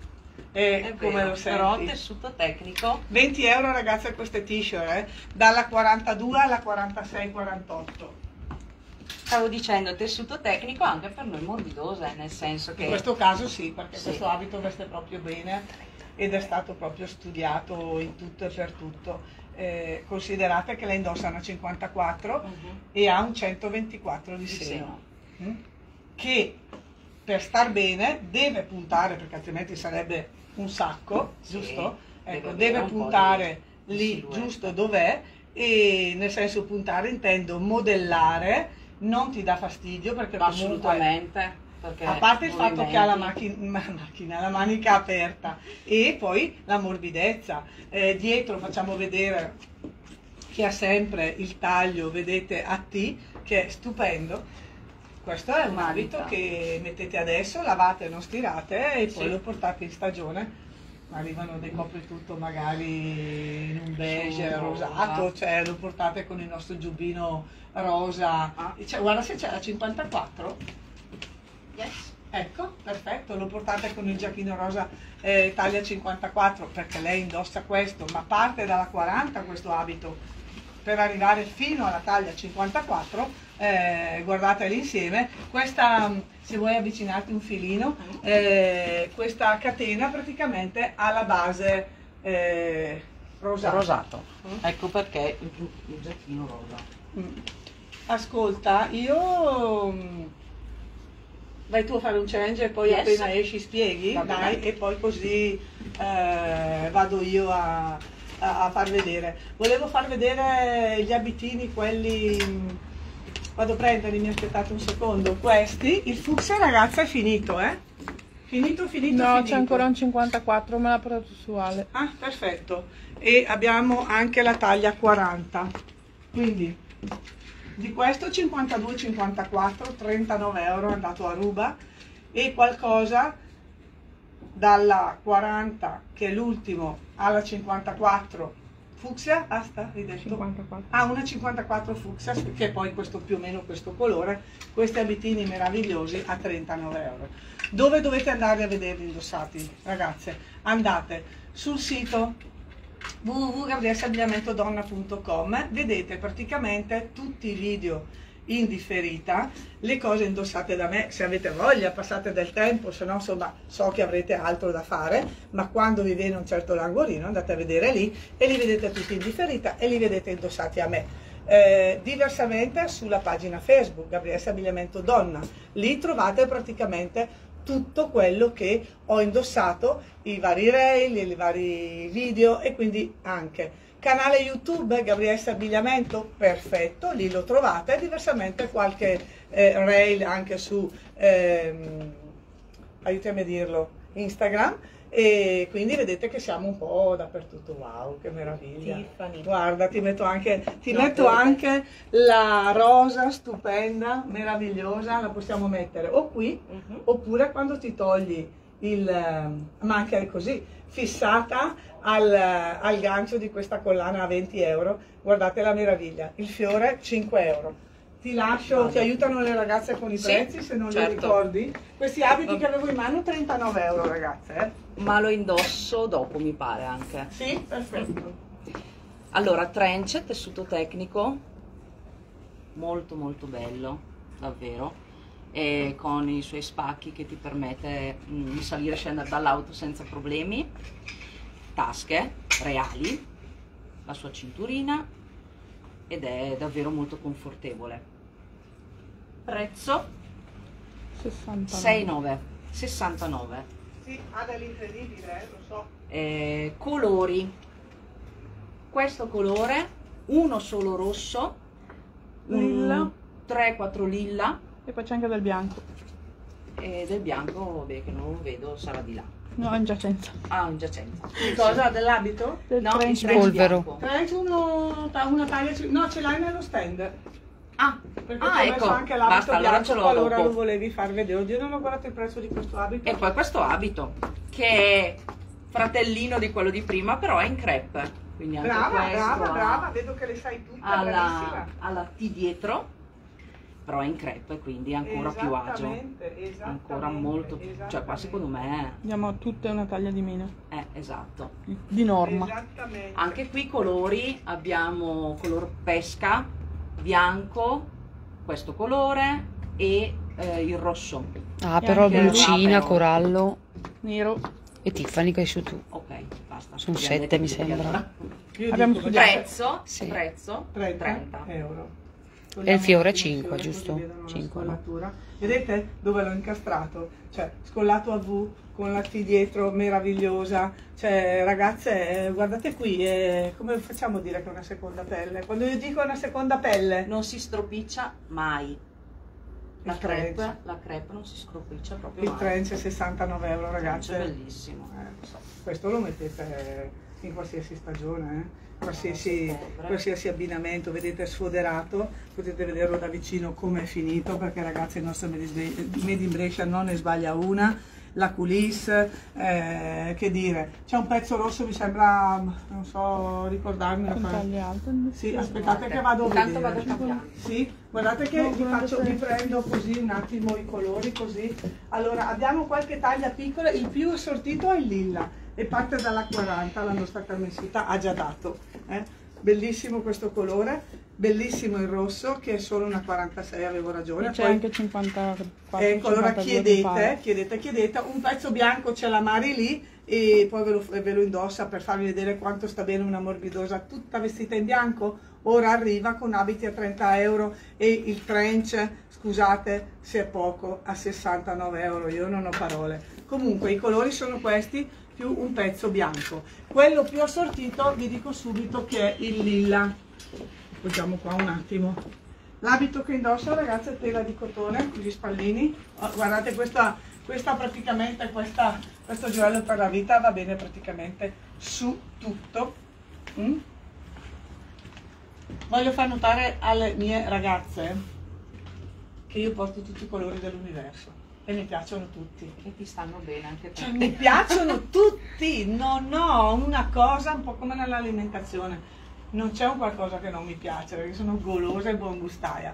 E È come vero, lo senti? però tessuto tecnico. venti euro ragazze queste t-shirt, eh? Dalla quarantadue alla quarantasei quarantotto. Stavo dicendo tessuto tecnico anche per noi morbidose, nel senso che... In questo caso sì, perché Sì. questo abito veste proprio bene ed è stato proprio studiato in tutto e per tutto. Eh, considerate che la indossano a cinquantaquattro Mhm. e ha un centoventiquattro di Di seno, seno. mm? Che per star bene deve puntare, perché altrimenti sarebbe un sacco, Sì, giusto? deve Ecco, avere deve un po' puntare di- di lì silhouette. giusto dov'è, e nel senso puntare intendo modellare, non ti dà fastidio perché Ma comunque... assolutamente. Perché A parte il fatto che ha la movimenti- macchina, ma- macchina, la manica aperta e poi la morbidezza. Eh, dietro facciamo vedere che ha sempre il taglio, vedete, a T, che è stupendo. Questo è un Manica. abito che mettete adesso, lavate, non stirate e poi Sì. lo portate in stagione. Arrivano dei copritutto magari in un beige Su, rosato, rosa. cioè lo portate con il nostro giubbino rosa. Ah. Cioè, guarda se c'è la cinquantaquattro. Yes. Ecco, perfetto, lo portate con il giacchino rosa eh, taglia cinquantaquattro perché lei indossa questo, ma parte dalla quaranta questo abito per arrivare fino alla taglia cinquantaquattro, eh, guardateli insieme. Questa, se vuoi avvicinarti un filino, eh, questa catena praticamente ha la base eh, rosata. Rosato. Mm. Ecco perché il, il giacchino rosa. Mm. Ascolta, io mm, vai tu a fare un change e poi Yes. appena esci spieghi, Va bene. dai, e poi così eh, vado io a, a, a far vedere. Volevo far vedere gli abitini, quelli, mm, vado a prenderli, mi aspettate un secondo, questi, il fucsia ragazza è finito, eh? Finito, finito, No, finito. c'è ancora un cinquantaquattro, me l'ha portato su Ale. Ah, perfetto. E abbiamo anche la taglia quaranta. Quindi di questo cinquantadue cinquantaquattro, trentanove euro è andato a ruba e qualcosa dalla quaranta, che è l'ultimo, alla cinquantaquattro fucsia, basta, hai detto? cinquantaquattro. Ah, una cinquantaquattro fucsia, che è poi questo più o meno questo colore, questi abitini meravigliosi a trentanove euro. Dove dovete andare a vederli indossati, ragazze? Andate sul sito w w w punto gabriessa abbigliamento donna punto com, vedete praticamente tutti i video in differita, le cose indossate da me, se avete voglia, passate del tempo, se no insomma so che avrete altro da fare, ma quando vi viene un certo languorino andate a vedere lì e li vedete tutti in differita e li vedete indossati a me. Eh, diversamente sulla pagina Facebook Gabriessa Abbigliamento Donna, lì trovate praticamente tutto quello che ho indossato, i vari reel, i vari video e quindi anche canale YouTube Gabriessa Abbigliamento, perfetto, lì lo trovate, diversamente qualche eh, reel anche su, ehm, aiutami a dirlo, Instagram, e quindi vedete che siamo un po' dappertutto. Wow, che meraviglia. Tiffany. Guarda, ti metto anche, ti No, metto perfetto. anche la rosa stupenda, meravigliosa, la possiamo mettere o qui Mhm. oppure quando ti togli il, ehm, ma anche così, fissata al, al gancio di questa collana a venti euro, guardate la meraviglia, il fiore cinque euro. Ti lascio, Vado. ti aiutano le ragazze con i Sì, prezzi se non li certo. ricordi. Questi abiti Va- che avevo in mano trentanove euro ragazze, eh? Ma lo indosso dopo, mi pare anche. Sì, perfetto. Allora, trench, tessuto tecnico, molto molto bello, davvero, e con i suoi spacchi che ti permette mm, di salire e scendere dall'auto senza problemi, tasche reali, la sua cinturina, ed è davvero molto confortevole. Prezzo sessantanove. sei virgola sessantanove. Sì, ha dell'incredibile, eh, lo so. Eh, colori, questo colore, uno solo rosso, Lilla. tre quattro lilla, E poi c'è anche del bianco. e del bianco, vabbè, che non lo vedo, sarà di là. No, in giacenza. Ah, in giacenza. Che cosa? Dell'abito? Del No, il trench. trench Polvero. bianco. Trench uno, una taglia, no, ce l'hai nello stand. Ah, Perché ah, ti ho messo ecco, anche l'abito basta, allora bianco ce l'ho qualora dopo. lo volevi far vedere. Oddio, non ho guardato il prezzo di questo abito. E poi questo abito, che è fratellino di quello di prima, però è in crepe. Quindi anche Brava, questo brava, ha- brava, vedo che le sai tutte, alla, bravissima. alla T dietro, però è in crepe, quindi è ancora più agio. Esattamente, esattamente, Ancora molto più, cioè qua secondo me Abbiamo tutte una taglia di meno. è esatto. Di norma. Esattamente. Anche qui colori, abbiamo color pesca, bianco, questo colore e eh, il rosso. Ah, però anche- blucina, Ah, però. corallo Nero. e Tiffany che hai su tu. Ok, basta. Sono abbiamo sette, detto mi tutti, sembra. allora. Io Abbiamo dico, studiato. Prezzo, Sì. prezzo trenta, trenta. euro. E il fiore Togliamo cinque, il fiore, giusto? così vedono la cinque, no? scollatura. Vedete dove l'ho incastrato? Cioè, scollato a V con la T dietro meravigliosa. Cioè, ragazze, eh, guardate qui, eh, come facciamo a dire che è una seconda pelle? Quando io dico una seconda pelle, Non si stropiccia mai. La Il crepe, trench. la crepe non si stropiccia proprio il mai. trench è sessantanove euro, È ragazze. bellissimo. Eh, lo so. Questo lo mettete in qualsiasi stagione, eh? qualsiasi, Ottobre. qualsiasi abbinamento, vedete è sfoderato, potete vederlo da vicino come è finito, perché ragazzi il nostro Made in Made in Brescia non ne sbaglia una. La coulisse, eh, che dire, c'è un pezzo rosso, mi sembra, non so ricordarmi, Con taglie alte. sì, aspettate che vado a Intanto vedere. vado cambiando. Sì, guardate che No, vi, faccio, vi guardate. prendo così un attimo i colori così. Allora, abbiamo qualche taglia piccola, il più assortito è il lilla e parte dalla quaranta, la nostra Carmencita ha già dato. eh. Bellissimo questo colore, bellissimo il rosso che è solo una quarantasei, avevo ragione. C'è Poi- anche cinquantaquattro. Ecco, allora cinquantadue, mi chiedete, pare. chiedete, chiedete, un pezzo bianco c'è la Mari lì e poi ve lo, ve lo indossa per farvi vedere quanto sta bene una morbidosa tutta vestita in bianco. Ora arriva con abiti a trenta euro e il trench, scusate se è poco, a sessantanove euro, io non ho parole. Comunque i colori sono questi più un pezzo bianco. Quello più assortito vi dico subito che è il lilla. Poggiamo qua un attimo. L'abito che indosso, ragazzi, è tela di cotone, gli spallini. Oh, guardate, questa, questa praticamente, questa, questo gioiello per la vita va bene praticamente su tutto. Mm? Voglio far notare alle mie ragazze che io porto tutti i colori dell'universo e mi piacciono tutti. E ti stanno bene anche te. Cioè, mi piacciono tutti, non ho una cosa un po' come nell'alimentazione. Non c'è un qualcosa che non mi piace, perché sono golosa e buongustaia.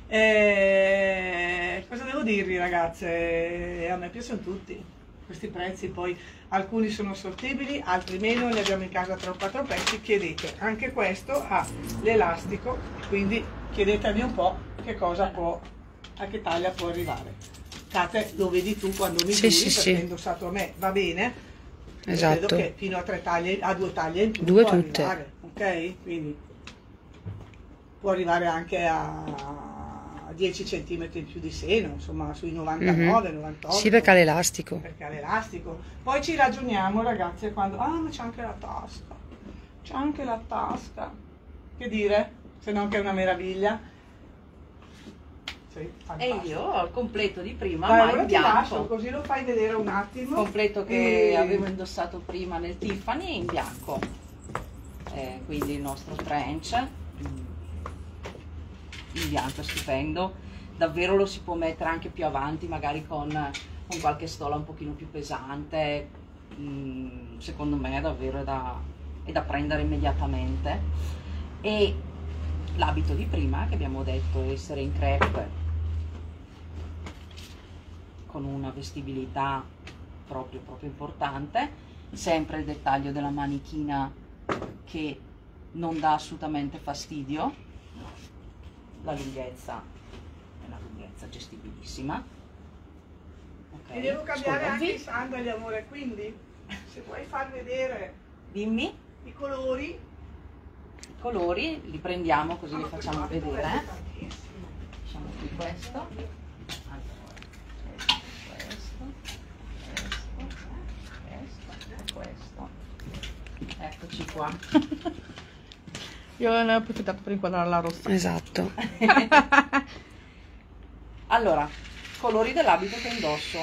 Eh, cosa devo dirvi, ragazze? A me piacciono tutti questi prezzi, poi alcuni sono sortibili, altri meno, ne abbiamo in casa tre o quattro pezzi, chiedete. Anche questo ha l'elastico, quindi chiedetemi un po' che cosa può, a che taglia può arrivare. Kate, lo vedi tu quando mi Sì, giuri, sì, perché sì. hai indossato a me, va bene? Io Esatto. credo che fino a tre taglie, a due taglie in più Due può tutte. arrivare, ok? Quindi può arrivare anche a dieci centimetri in più di seno, insomma sui novantanove, novantotto. Sì, perché ha l'elastico. Perché ha l'elastico. Poi ci ragioniamo, ragazze, quando... Ah, ma c'è anche la tasca. C'è anche la tasca. Che dire? Se non che è una meraviglia. Sì, E fantastico. io ho il completo di prima, Dai, ma allora in ti lascio, bianco. così lo fai vedere un attimo. Completo che E- avevo indossato prima nel Tiffany in bianco. Eh, quindi il nostro trench mm, in bianco è stupendo. Davvero lo si può mettere anche più avanti, magari con, con qualche stola un pochino più pesante. Mm, secondo me davvero è da, è da prendere immediatamente. E l'abito di prima, che abbiamo detto essere in crepe, con una vestibilità proprio, proprio importante, sempre il dettaglio della manichina che non dà assolutamente fastidio, la lunghezza è una lunghezza gestibilissima. Ok, E devo cambiare scollo anche V. i sandali, amore, quindi se vuoi far vedere Dimmi, i colori... i colori li prendiamo così li Ah, facciamo questo vedere. è tantissimo. Facciamo qui questo. Allora, questo, questo, questo, questo. Eccoci qua. Io ne ho approfittato per inquadrare la rossa. Esatto. Allora, colori dell'abito che indosso.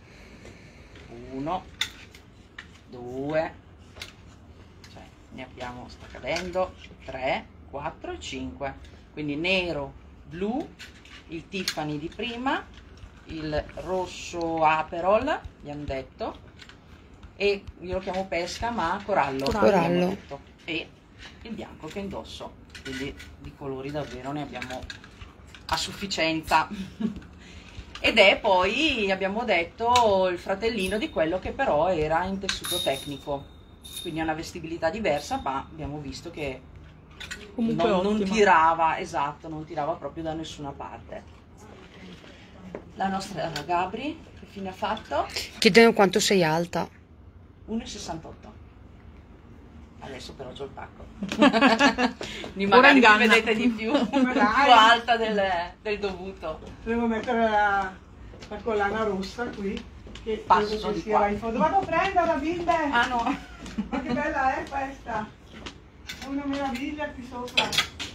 Uno, due, cioè ne abbiamo, sta cadendo, tre, quattro e cinque. Quindi nero, blu, il Tiffany di prima, il rosso Aperol, abbiamo detto, e io lo chiamo pesca ma corallo, Corallo. abbiamo detto, e il bianco che indosso. Quindi di colori davvero ne abbiamo a sufficienza. Ed è poi, abbiamo detto, il fratellino di quello che però era in tessuto tecnico, quindi ha una vestibilità diversa, ma abbiamo visto che Comunque non, non ottima. tirava, esatto, non tirava proprio da nessuna parte. La nostra Gabri, che fine ha fatto? Chiedono quanto sei alta. uno e sessantotto. Adesso però c'ho il pacco. Di magari mi inganna. vedete di più, più Dai. alta del, del dovuto. Devo mettere la, la collana rossa qui, che Passo credo che di sia qua. là in fondo. Vado a prenderla, bimbe! Ah no, Ma che bella è questa! È una meraviglia qui sopra.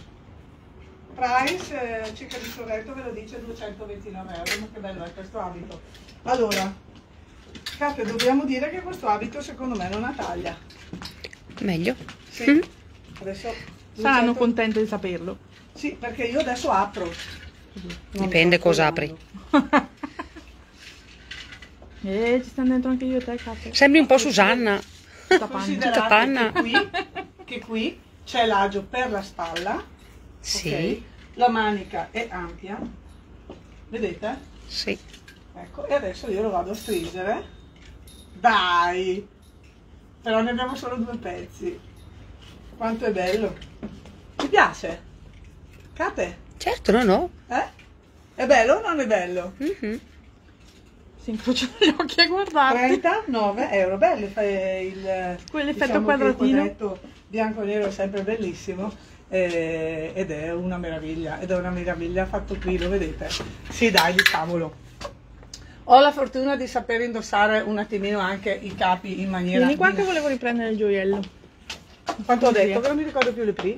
Price, eh, circa di sorretto ve lo dice, duecentoventinove euro, ma che bello è questo abito. Allora, Katia, dobbiamo dire che questo abito secondo me non ha taglia. Meglio. Sì. Mm. Adesso Saranno duecento contente di saperlo. Sì, perché io adesso apro. Non Dipende sto cosa provando. apri. E ci stanno dentro anche io e te, Katia. Sembri un po' Susanna. Tutta panna. Considerate Tutta panna. Che qui, che qui c'è l'agio per la spalla, Sì, ok? La manica è ampia, vedete? sì. Ecco, e adesso io lo vado a stringere. Dai! Però ne abbiamo solo due pezzi. Quanto è bello! Ti piace? Cate? Certo, no, no. Eh? È bello o non è bello? Mhm. Si incrociano gli occhi a guardarti. trentanove euro, bello, fai il Quell'effetto diciamo che il quadratino. quadretto bianco e nero è sempre bellissimo, eh, ed è una meraviglia, ed è una meraviglia fatto qui, lo vedete? Sì dai, diciamolo. Ho la fortuna di saper indossare un attimino anche i capi in maniera... Vieni qua di- che volevo riprendere il gioiello. Quanto ho Così. detto? Che non mi ricordo più le prime.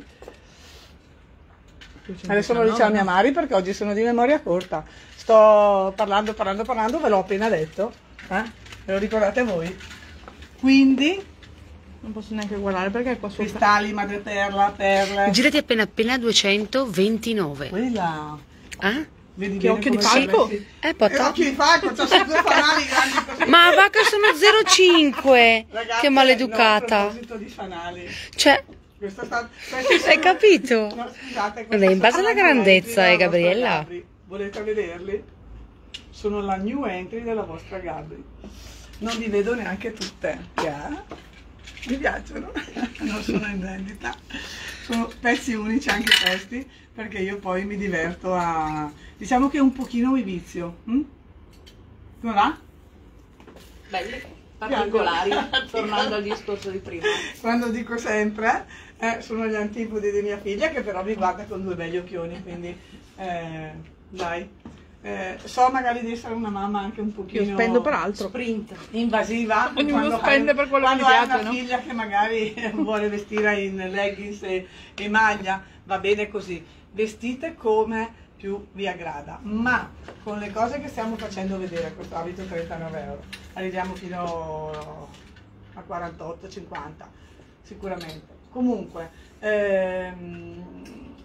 Adesso lo dice la mia Mari perché oggi sono di memoria corta. Sto parlando, parlando, parlando, ve l'ho appena detto. Eh? Ve lo ricordate voi? Quindi, Non posso neanche guardare perché è qua sopra. cristalli, madreperla, perle. Girati appena appena a duecentoventinove. Quella. Ah? Vedi Che bene occhio di come sono falco? messi? Eh, Eh, potà. occhi di falco, c'ho sempre due fanali grandi così. Ma va che sono zero virgola cinque. Ragazze, Che no, maleducata. a proposito di fanali. Cioè, Questo sta... questi hai sono- capito? No, scusate, Vabbè, in base questi alla sono la new grandezza, entry eh, della vostra Gabriella. Gabri. Volete vederli? Sono la new entry della vostra Gabri. Non li vedo neanche tutte. Yeah. Mi piacciono? Non sono in vendita. Sono pezzi unici anche questi, perché io poi mi diverto a... Diciamo che un pochino mi vizio. Hm? Come va? belli, particolari, Piango. tornando al discorso di prima. Quando dico sempre, eh, sono gli antipodi di mia figlia, che però mi guarda con due belli occhioni, quindi eh, dai. Eh, so magari di essere una mamma anche un pochino Io spendo per altro. Sprint. invasiva. Ognuno quando spende hai- per quello che quando gli hai piace, una no? figlia che magari vuole vestire in leggings e, e maglia, va bene così. Vestite come più vi aggrada, ma con le cose che stiamo facendo vedere, questo abito trentanove euro, arriviamo fino a quarantotto cinquanta sicuramente. Comunque ehm,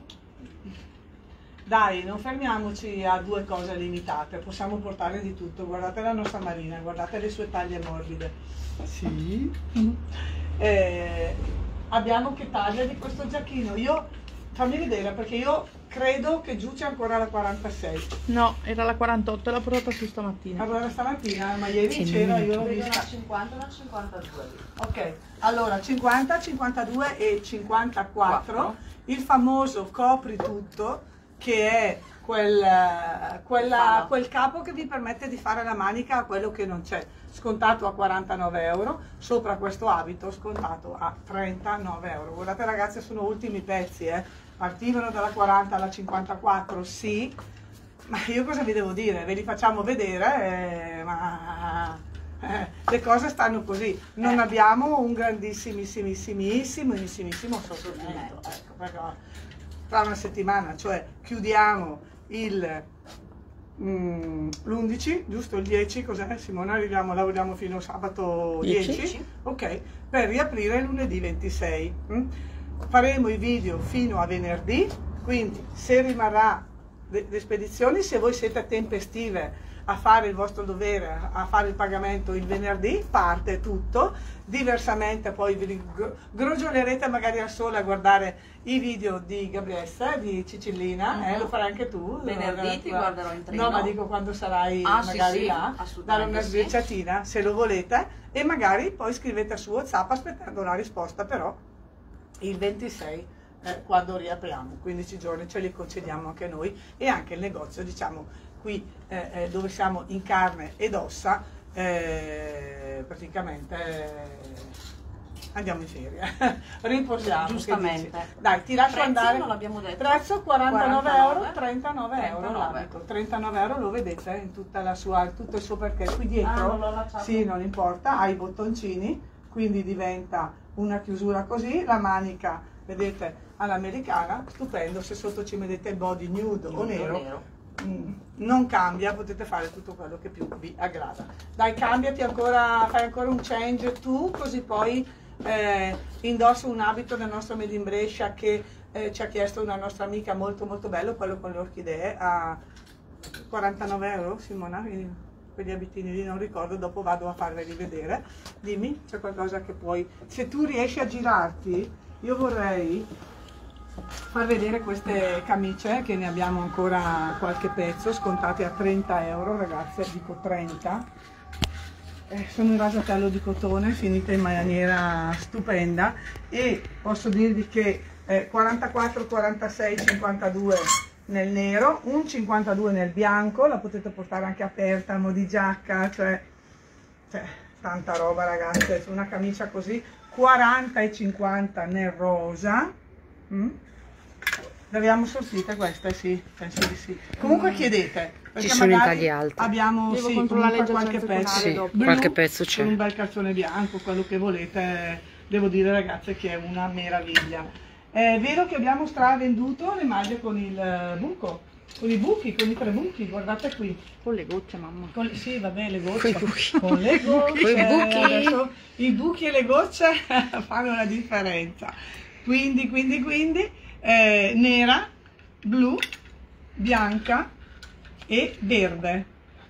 dai, non fermiamoci a due cose limitate, possiamo portare di tutto. Guardate la nostra Marina, guardate le sue taglie morbide. Sì. Eh, abbiamo che taglia di questo giacchino? Io, fammi vedere, perché io credo che giù c'è ancora la quarantasei. No, era la quarantotto e l'ha portata su stamattina. Allora stamattina, ma ieri Sì, c'era, non- io l'ho Vedo vista. una cinquanta e una cinquantadue. Ok, allora cinquanta, cinquantadue e cinquantaquattro, Quattro. il famoso copri tutto, che è quel, eh, quella- Fala. quel capo che vi permette di fare la manica a quello che non c'è, scontato a quarantanove euro, sopra questo abito scontato a trentanove euro. Guardate ragazze, sono ultimi pezzi, eh. Partivano dalla quaranta alla cinquantaquattro, sì, ma io cosa vi devo dire? Ve li facciamo vedere, eh, ma eh, le cose stanno così. Non Eh. abbiamo un grandissimissimissimissimo sottotitolo, ecco, perché tra una settimana, cioè chiudiamo il mm, l'undici, giusto il dieci, cos'è Simona? Arriviamo, lavoriamo fino a sabato dieci, dieci. Ok, per riaprire lunedì ventisei. Mm? Faremo i video fino a venerdì, quindi se rimarrà le, le spedizioni, se voi siete tempestive a fare il vostro dovere, a fare il pagamento il venerdì, parte tutto. Diversamente poi vi grogiolerete magari al sole a guardare i video di Gabriessa, di Cicillina, uh-huh. eh, lo farai anche tu. Venerdì ti guarderò in treno. No, ma dico quando sarai ah, magari sì, là, sì, dare una sì. sbirciatina se lo volete, e magari poi scrivete su WhatsApp aspettando la risposta però il ventisei. Eh, quando riapriamo, quindici giorni ce li concediamo anche noi, e anche il negozio, diciamo, qui eh, eh, dove siamo in carne ed ossa, eh, praticamente eh, andiamo in ferie, riposiamo. Giustamente. Dai, ti lascio Prezzi andare. non l'abbiamo detto. Prezzo quarantanove euro, trentanove euro, trentanove. l'abito. trentanove euro, lo vedete in tutta la sua, tutto il suo perché. Qui dietro, ah, non l'ho lasciato. sì, non importa, ha i bottoncini, quindi diventa una chiusura così, la manica, vedete, all'americana, stupendo. Se sotto ci mettete il body nude, nude o nero, nero. Mh, non cambia, potete fare tutto quello che più vi aggrada. Dai, cambiati ancora, fai ancora un change tu, così poi eh, indosso un abito del nostro Made in Brescia che eh, ci ha chiesto una nostra amica, molto molto bello, quello con le orchidee, a quarantanove euro, Simona, quegli abitini lì non ricordo, dopo vado a farveli vedere. Dimmi, c'è qualcosa che puoi, se tu riesci a girarti, io vorrei far vedere queste camicie, che ne abbiamo ancora qualche pezzo, scontate a trenta euro, ragazze, dico trenta, eh, sono un rasatello di cotone finite in maniera stupenda, e posso dirvi che eh, quarantaquattro, quarantasei, cinquantadue nel nero, un cinquantadue nel bianco, la potete portare anche aperta a mo' di giacca, cioè, cioè tanta roba, ragazze, una camicia così, quaranta e cinquanta nel rosa. Mm? Le abbiamo sortite queste? Sì, penso di sì. Comunque chiedete, ci sono in tagli alti. Abbiamo Devo sì, controllare qualche pezzo, sì, blu, qualche pezzo c'è, con un bel calzone bianco, quello che volete. Devo dire, ragazze, che è una meraviglia. È vero che abbiamo stravenduto le maglie con il buco, con i buchi, con i tre buchi, guardate qui. Con le gocce, mamma. Con le, sì, va bene, le gocce. Coi buchi. Con le gocce. Coi buchi. Adesso, i buchi e le gocce fanno la differenza. Quindi, quindi, quindi, eh, nera, blu, bianca e verde.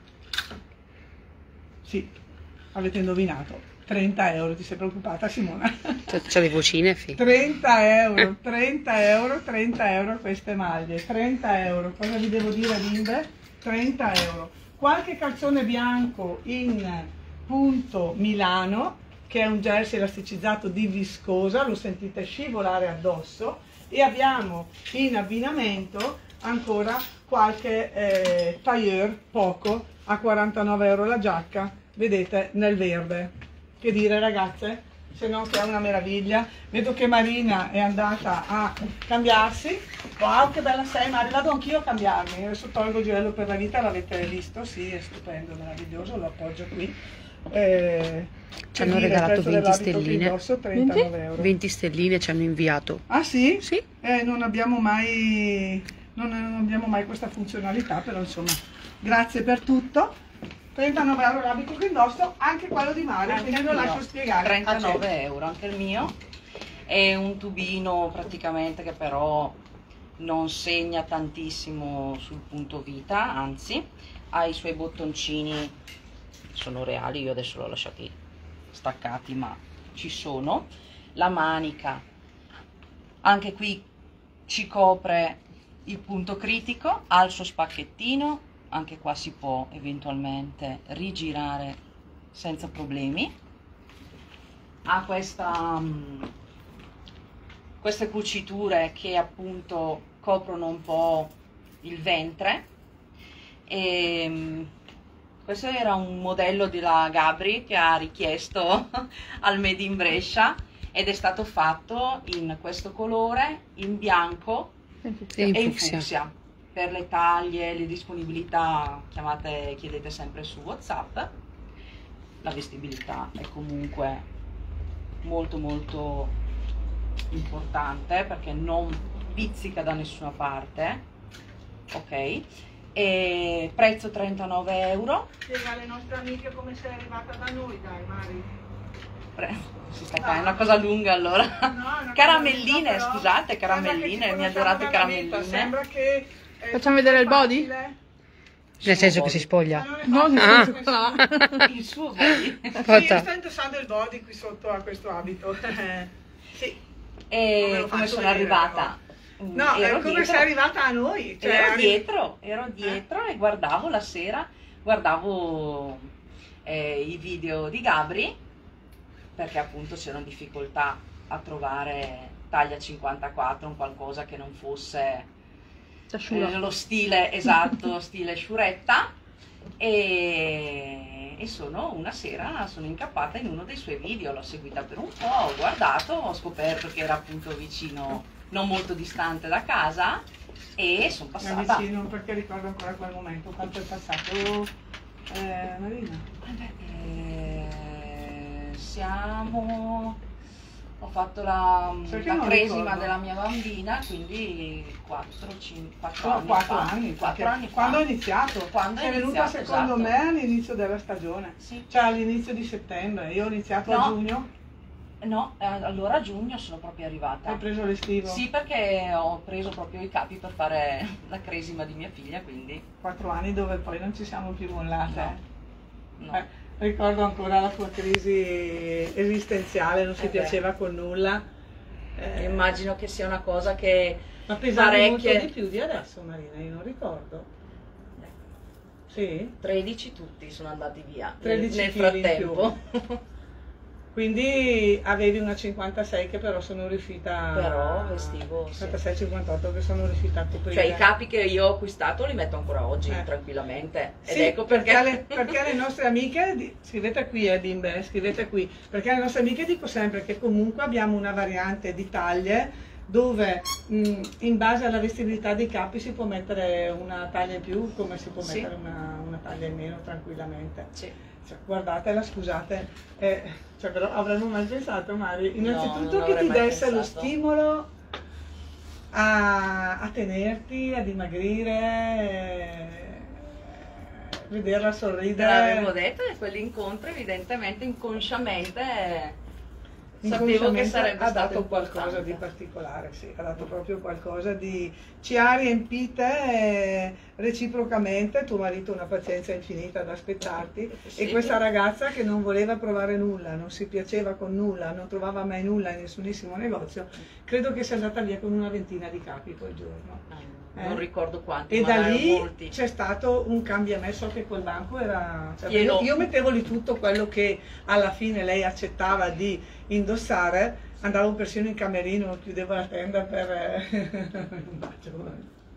Sì, avete indovinato. trenta euro, ti sei preoccupata, Simona? c'è le vocine, fi. trenta euro, trenta euro, trenta euro queste maglie, trenta euro, cosa vi devo dire, bimbe? trenta euro. Qualche calzone bianco in punto Milano, che è un jersey elasticizzato di viscosa, lo sentite scivolare addosso, e abbiamo in abbinamento ancora qualche eh, tailleur, poco, a quarantanove euro la giacca, vedete, nel verde. Che dire, ragazze? Se no che è una meraviglia. Vedo che Marina è andata a cambiarsi. Wow, che bella sei Mari, vado anch'io a cambiarmi. Adesso tolgo il gioiello per la vita, l'avete visto? Sì, è stupendo, meraviglioso, lo appoggio qui. Eh, ci hanno dire, regalato venti stelline, indosso, trentanove euro. venti stelline ci hanno inviato. Ah sì? Sì. Eh, non abbiamo mai non, non abbiamo mai questa funzionalità, però insomma, grazie per tutto. trentanove euro l'abito che indosso, anche quello di Mare, Anche quindi il lo mio. lascio spiegare. trentanove euro anche il mio, è un tubino praticamente che però non segna tantissimo sul punto vita, anzi ha i suoi bottoncini, sono reali, io adesso l'ho lasciati staccati ma ci sono. La manica anche qui ci copre il punto critico, ha il suo spacchettino, anche qua si può eventualmente rigirare senza problemi. Ha questa, um, queste cuciture che appunto coprono un po' il ventre. E, um, questo era un modello della Gabri che ha richiesto al Made in Brescia ed è stato fatto in questo colore, in bianco e in e in fucsia. fucsia. Per le taglie, le disponibilità, chiamate, chiedete sempre su WhatsApp. La vestibilità è comunque molto molto importante perché non pizzica da nessuna parte, ok? e prezzo trentanove euro. Spiega alle nostre amiche come sei arrivata da noi, dai Mari. Pre- si sta facendo una cosa lunga allora. No, Caramelline, cosa, scusate, caramelline, mi adorate caramelline. Sembra che eh, Facciamo vedere il body? facile. Nel senso che si spoglia. Ma non è No, facile, no, nessuno. Il suo body. Sì, io Aspetta. sto indossando il body qui sotto a questo abito. Sì. E Come lo come faccio sono vedere, arrivata? Mm, No, ero è come dietro. sei arrivata a noi. Cioè, ero arri- dietro, ero dietro e guardavo la sera, guardavo eh, i video di Gabri, perché appunto c'erano difficoltà a trovare taglia cinquantaquattro, un qualcosa che non fosse eh, lo stile esatto, stile sciuretta, e, e sono una sera sono incappata in uno dei suoi video, l'ho seguita per un po', ho guardato, ho scoperto che era appunto vicino, non molto distante da casa, e sono È passata. vicino perché ricordo ancora quel momento, quanto è passato eh, Marina? Eh, siamo ho fatto la, Sai che la non cresima ricordo. della mia bambina, quindi quattro cinque No, anni quattro fa. anni, quattro perché anni fa. quando ho iniziato, Quando è hai venuta iniziato, secondo esatto. me all'inizio della stagione, Sì. cioè all'inizio di settembre, io ho iniziato a No. giugno, No, eh, allora a giugno sono proprio arrivata. hai preso l'estivo, Sì, perché ho preso proprio i capi per fare la cresima di mia figlia, quindi quattro anni dove poi non ci siamo più mollate. no. Eh, ricordo ancora la tua crisi esistenziale, non si Eh beh. piaceva con nulla. Eh, Immagino che sia una cosa che ma pesavi parecchie- molto di più di adesso, Marina, io non ricordo. Sì? tredici tutti sono andati via tredici nel chili in frattempo. Quindi avevi una cinquantasei che però sono riuscita Però vestivo, sì. cinquantasei cinquantotto che sono riuscita a coprire. Cioè i capi che io ho acquistato li metto ancora oggi Eh. tranquillamente. Ed Sì, ecco perché, alle, perché alle nostre amiche, di- scrivete qui eh bimbe, eh, scrivete qui, perché alle nostre amiche dico sempre che comunque abbiamo una variante di taglie dove mh, in base alla vestibilità dei capi si può mettere una taglia in più come si può Sì. mettere una, una taglia in meno tranquillamente. Sì. Cioè, guardatela, scusate, eh, cioè, però avremmo mai pensato, Mari, innanzitutto non che avrei ti mai desse lo pensato. stimolo a, a tenerti, a dimagrire, eh, vederla Te sorridere. l'avevo detto e quell'incontro evidentemente inconsciamente sapevo che Inconsciamente sarebbe ha stato dato qualcosa importante. di particolare, sì, ha dato proprio qualcosa di... ci ha riempite eh, reciprocamente, tuo marito una pazienza infinita ad aspettarti, Sì. e questa ragazza che non voleva provare nulla, non si piaceva con nulla, non trovava mai nulla in nessunissimo negozio, credo che sia andata via con una ventina di capi quel giorno. Non Eh? ricordo quanti, E ma da erano lì molti. c'è stato un cambiamento, so che quel banco era... cioè, Pieno. io, io mettevo lì tutto quello che alla fine lei accettava di indossare, andavo persino in camerino, chiudevo la tenda per... eh, un bacio.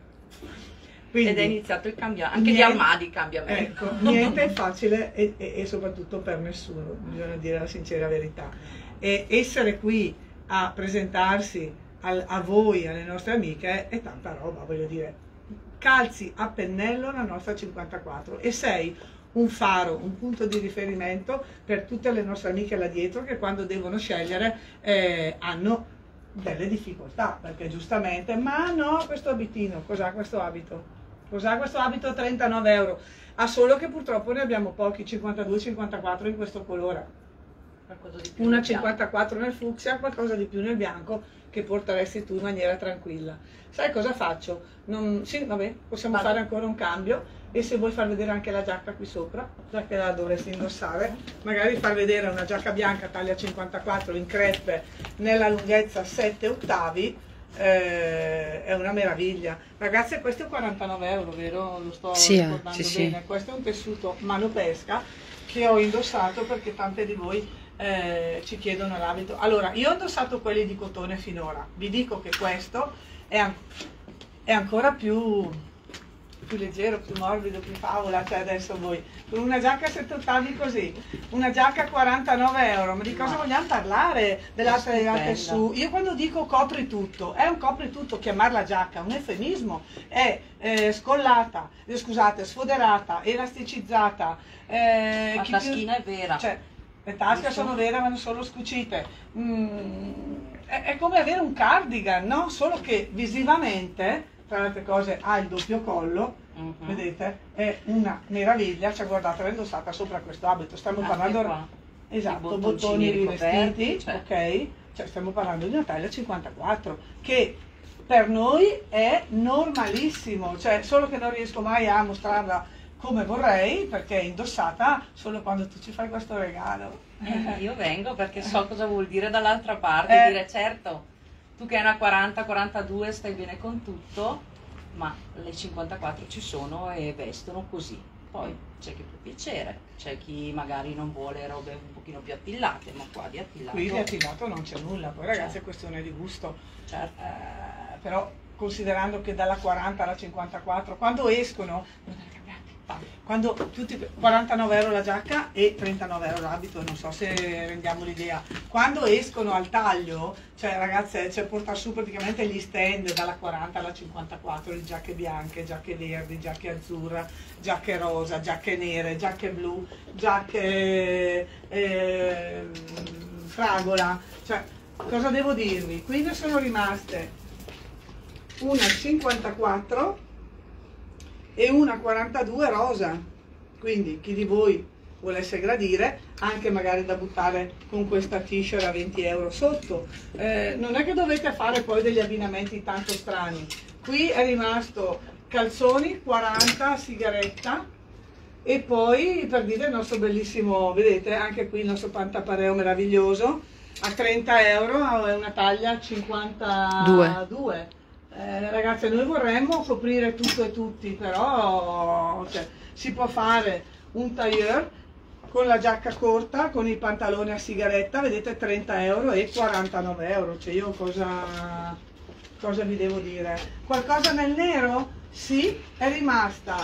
Quindi, Ed è iniziato il cambiamento, anche gli niente- armadi cambiamento. Ecco, niente è facile e, e- e soprattutto per nessuno, bisogna dire la sincera verità. E essere qui a presentarsi al- a voi, alle nostre amiche, è tanta roba, voglio dire. Calzi a pennello la nostra cinquantaquattro e sei un faro, un punto di riferimento per tutte le nostre amiche là dietro che quando devono scegliere eh, hanno delle difficoltà, perché giustamente, ma no, questo abitino, cos'ha questo abito? Cos'ha questo abito a trentanove euro? Ha solo che purtroppo ne abbiamo pochi, cinquantadue cinquantaquattro in questo colore. Qualcosa di più Una nel bianco. cinquantaquattro nel fucsia, qualcosa di più nel bianco che porteresti tu in maniera tranquilla. Sai cosa faccio? Non, sì, vabbè, possiamo Vado. fare ancora un cambio, e se vuoi far vedere anche la giacca qui sopra, già che la dovresti indossare, magari far vedere una giacca bianca taglia cinquantaquattro in crepe nella lunghezza sette ottavi, eh, è una meraviglia. Ragazze, questo è quarantanove euro, vero? Lo sto Sì, eh, ricordando sì, bene. sì. Questo è un tessuto manopesca che ho indossato perché tante di voi eh, ci chiedono l'abito. Allora, io ho indossato quelli di cotone finora, vi dico che questo è, an- è ancora più, più leggero, più morbido, più favola, cioè adesso voi, con una giacca sette ottavi così, una giacca a quarantanove euro, ma di cosa Ma- vogliamo parlare? Dell'altra arrivate Stupenda. su, io quando dico copri tutto, è un copri tutto, chiamarla giacca, un eufemismo, è eh, scollata, eh, scusate, sfoderata, elasticizzata, eh, La chi più- taschina è vera. cioè, le tasche Giusto. sono vere ma non sono scucite. Mm, è, è come avere un cardigan, no? Solo che visivamente, tra le altre cose ha il doppio collo, Mhm. vedete, è una meraviglia, cioè guardate, l'ho indossata sopra questo abito, stiamo Anche parlando, qua. esatto, I bottoni bottoncini rivestiti, ricoperti, cioè. ok, cioè stiamo parlando di una taglia cinquantaquattro, che per noi è normalissimo, cioè solo che non riesco mai a mostrarla come vorrei, perché è indossata solo quando tu ci fai questo regalo. Eh, io vengo perché so cosa vuol dire dall'altra parte, Eh. dire certo, tu che hai una quaranta quarantadue stai bene con tutto, ma le cinquantaquattro ci sono e vestono così. Poi c'è chi può piacere, c'è chi magari non vuole robe un pochino più attillate, ma qua di attillato. Qui di attillato non c'è nulla, poi ragazzi Certo. è questione di gusto. Certo. Eh, però considerando che dalla quaranta alla cinquantaquattro, quando escono, quando tutti quarantanove euro la giacca e trentanove euro l'abito, non so se rendiamo l'idea, quando escono al taglio, cioè ragazze, c'è porta su praticamente gli stand dalla quaranta alla cinquantaquattro, le giacche bianche, giacche verdi, giacche azzurra, giacche rosa, giacche nere, giacche blu, giacche eh, fragola, cioè cosa devo dirvi? Qui ne sono rimaste una cinquantaquattro e una quarantadue rosa, quindi chi di voi volesse gradire, anche magari da buttare con questa t-shirt a venti euro sotto. Eh, non è che dovete fare poi degli abbinamenti tanto strani. Qui è rimasto calzoni quaranta, sigaretta, e poi per dire il nostro bellissimo, vedete anche qui il nostro pantapareo meraviglioso a trenta euro, è una taglia cinquantadue. Eh, ragazze, noi vorremmo coprire tutto e tutti, però cioè, si può fare un tailleur con la giacca corta, con i pantaloni a sigaretta, vedete, trenta euro e quarantanove euro, cioè io cosa, cosa vi devo dire? Qualcosa nel nero? Sì, è rimasta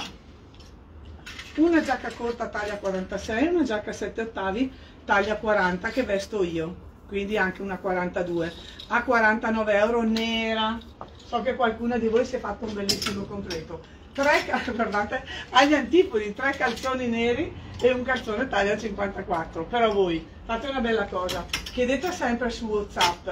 una giacca corta taglia quarantasei, una giacca sette ottavi taglia quaranta che vesto io, quindi anche una quarantadue, a quarantanove euro nera. So che qualcuno di voi si è fatto un bellissimo completo. Tre, guardate, agli antipodi, tre calzoni neri e un calzone taglia cinquantaquattro. Però voi fate una bella cosa, chiedete sempre su WhatsApp.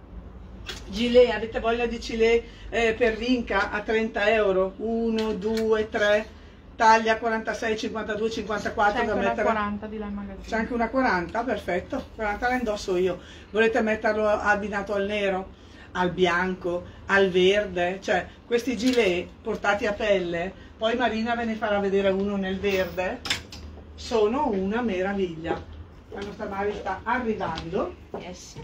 Gilet, avete voglia di gilet eh, per Vinca a trenta euro? uno, due, tre, taglia quarantasei, cinquantadue, cinquantaquattro C'è da anche una mettere. quaranta di là in magazzino. C'è anche una quaranta, perfetto. quaranta la indosso io. Volete metterlo abbinato al nero, al bianco, al verde, cioè questi gilet portati a pelle, poi Marina ve ne farà vedere uno nel verde, sono una meraviglia. La nostra Mari sta arrivando, Eh sì.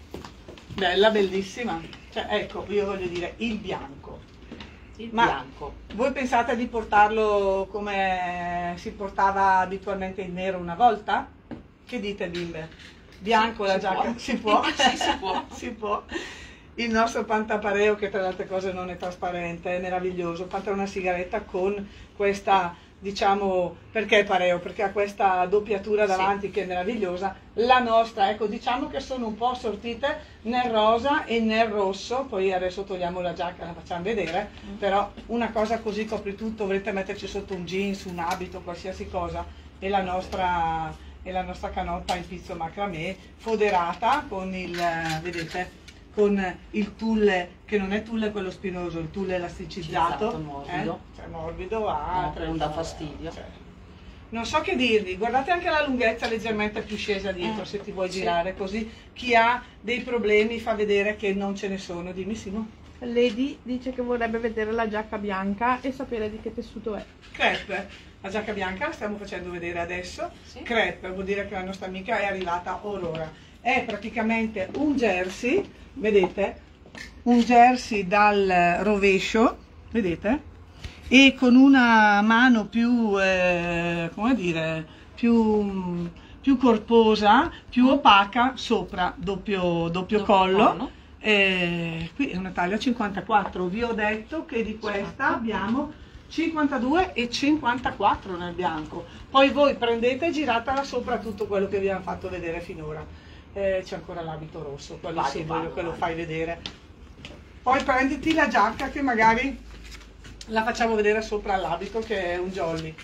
bella, bellissima, cioè ecco, io voglio dire il bianco. Il Ma bianco. voi pensate di portarlo come si portava abitualmente il nero una volta? Che dite, bimbe? Bianco la Si giacca? può. Si può? Sì, si può. Si può. Il nostro pantapareo, che tra le altre cose non è trasparente, è meraviglioso, pantalone a sigaretta con questa, diciamo, perché pareo? Perché ha questa doppiatura davanti, sì, che è meravigliosa. La nostra, ecco, diciamo che sono un po' assortite nel rosa e nel rosso, poi adesso togliamo la giacca, la facciamo vedere, mm. Però una cosa così copri tutto, volete metterci sotto un jeans, un abito, qualsiasi cosa, e la nostra, e la nostra canotta in pizzo macramè, foderata con il, vedete, con il tulle, che non è tulle quello spinoso, il tulle elasticizzato, morbido, eh? Cioè morbido, ah, no, non dà fastidio. Cioè, non so che dirvi, guardate anche la lunghezza leggermente più scesa dietro, eh, se ti vuoi sì. girare, così chi ha dei problemi fa vedere che non ce ne sono. Dimmi Simo. Lady dice che vorrebbe vedere la giacca bianca e sapere di che tessuto è. Crepe, la giacca bianca la stiamo facendo vedere adesso, sì. Crepe vuol dire che la nostra amica è arrivata orora. È praticamente un jersey, vedete, un jersey dal rovescio, vedete, e con una mano più, eh, come dire, più, più corposa, più opaca sopra, doppio, doppio, doppio collo. collo. Eh, qui è una taglia cinquantaquattro, vi ho detto che di questa abbiamo cinquantadue e cinquantaquattro nel bianco, poi voi prendete e giratela sopra tutto quello che vi abbiamo fatto vedere finora. Eh, c'è ancora l'abito rosso, quello vai, sì, vai, voglio che vai. lo fai vedere. Poi prenditi la giacca che magari la facciamo vedere sopra all'abito, che è un jolly.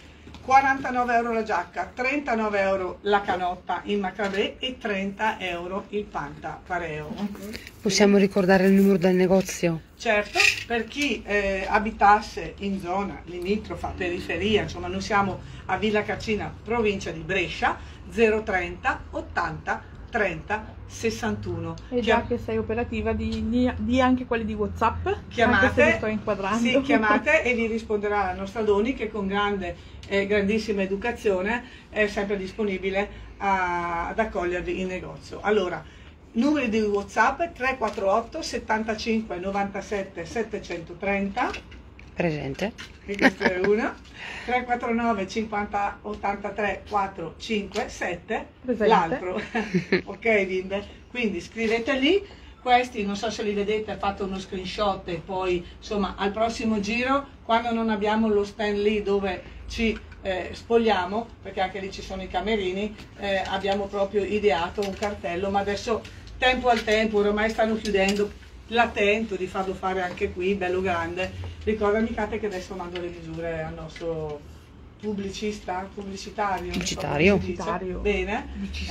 quarantanove euro la giacca, trentanove euro la canotta in macramè e trenta euro il panta pareo. Possiamo ricordare il numero del negozio? Certo, per chi eh, abitasse in zona limitrofa, periferia, insomma noi siamo a Villa Caccina, provincia di Brescia, zero trenta ottanta trenta sessantuno. E già che sei operativa di, di, di anche quelli di WhatsApp, chiamate, anche se li sto inquadrando. Sì, chiamate e vi risponderà la nostra Doni, che con grande, eh, grandissima educazione è sempre disponibile a, ad accogliervi in negozio. Allora, numeri di WhatsApp tre quattro otto settantacinque novantasette settecentotrenta. Presente. E questa è una. tre quattro nove cinquanta ottantatré quattrocentocinquantasette. L'altro. Ok, bimbe? Quindi scrivete lì. Questi, non so se li vedete, fate uno screenshot e poi, insomma, al prossimo giro, quando non abbiamo lo stand lì dove ci eh, spogliamo, perché anche lì ci sono i camerini, eh, abbiamo proprio ideato un cartello, ma adesso tempo al tempo, ormai stanno chiudendo, la tento di farlo fare anche qui, bello grande. Ricordami, Kate, che adesso mando le misure al nostro pubblicista, pubblicitario. Pubblicitario. Pubblicitario. Bene.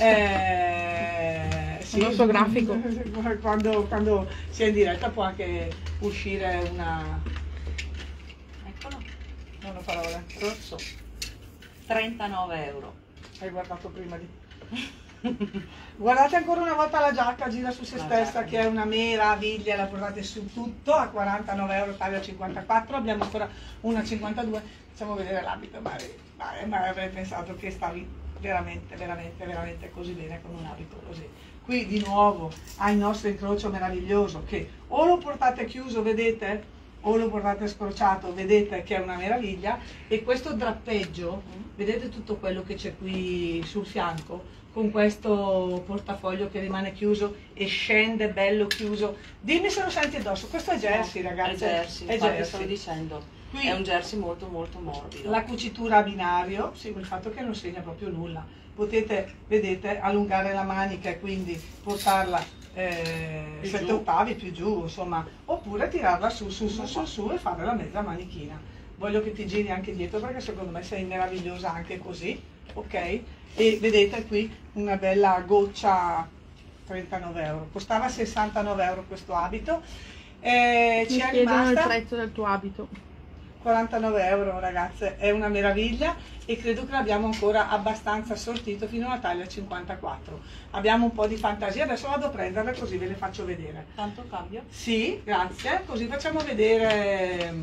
Eh, sì, il nostro grafico. Quando, quando si è in diretta può anche uscire una... Eccolo. Non ho parole. Rosso. trentanove euro. Hai guardato prima di... Guardate ancora una volta la giacca, gira su se La stessa, giacca. che è una meraviglia, la portate su tutto a quarantanove euro, taglia cinquantaquattro, abbiamo ancora una cinquantadue, facciamo vedere l'abito, ma, ma, ma avrei pensato che stavi veramente, veramente, veramente così bene con un abito così. Qui di nuovo ha il nostro incrocio meraviglioso, che o lo portate chiuso, vedete, o lo portate scorciato, vedete che è una meraviglia, e questo drappeggio, vedete tutto quello che c'è qui sul fianco, con questo portafoglio che rimane chiuso e scende bello chiuso. Dimmi se lo senti addosso, questo è jersey, No, ragazzi. È jersey, è infatti jersey. stavo dicendo. Qui È un jersey molto molto morbido. la cucitura a binario, sì, il fatto che non segna proprio nulla. Potete, vedete, allungare la manica e quindi portarla eh, Più sette giù. ottavi più giù, insomma, oppure tirarla su, su, su, su, su e fare la mezza manichina. Voglio che ti giri anche dietro perché secondo me sei meravigliosa anche così, ok? E vedete qui una bella goccia, trentanove euro, costava sessantanove euro questo abito. Eh, Mi ci è chiedono il rimasta prezzo del tuo abito. quarantanove euro, ragazze, è una meraviglia, e credo che l'abbiamo ancora abbastanza sortito fino alla taglia cinquantaquattro. Abbiamo un po' di fantasia, adesso vado a prenderle così ve le faccio vedere. Tanto cambia? Sì, grazie, così facciamo vedere.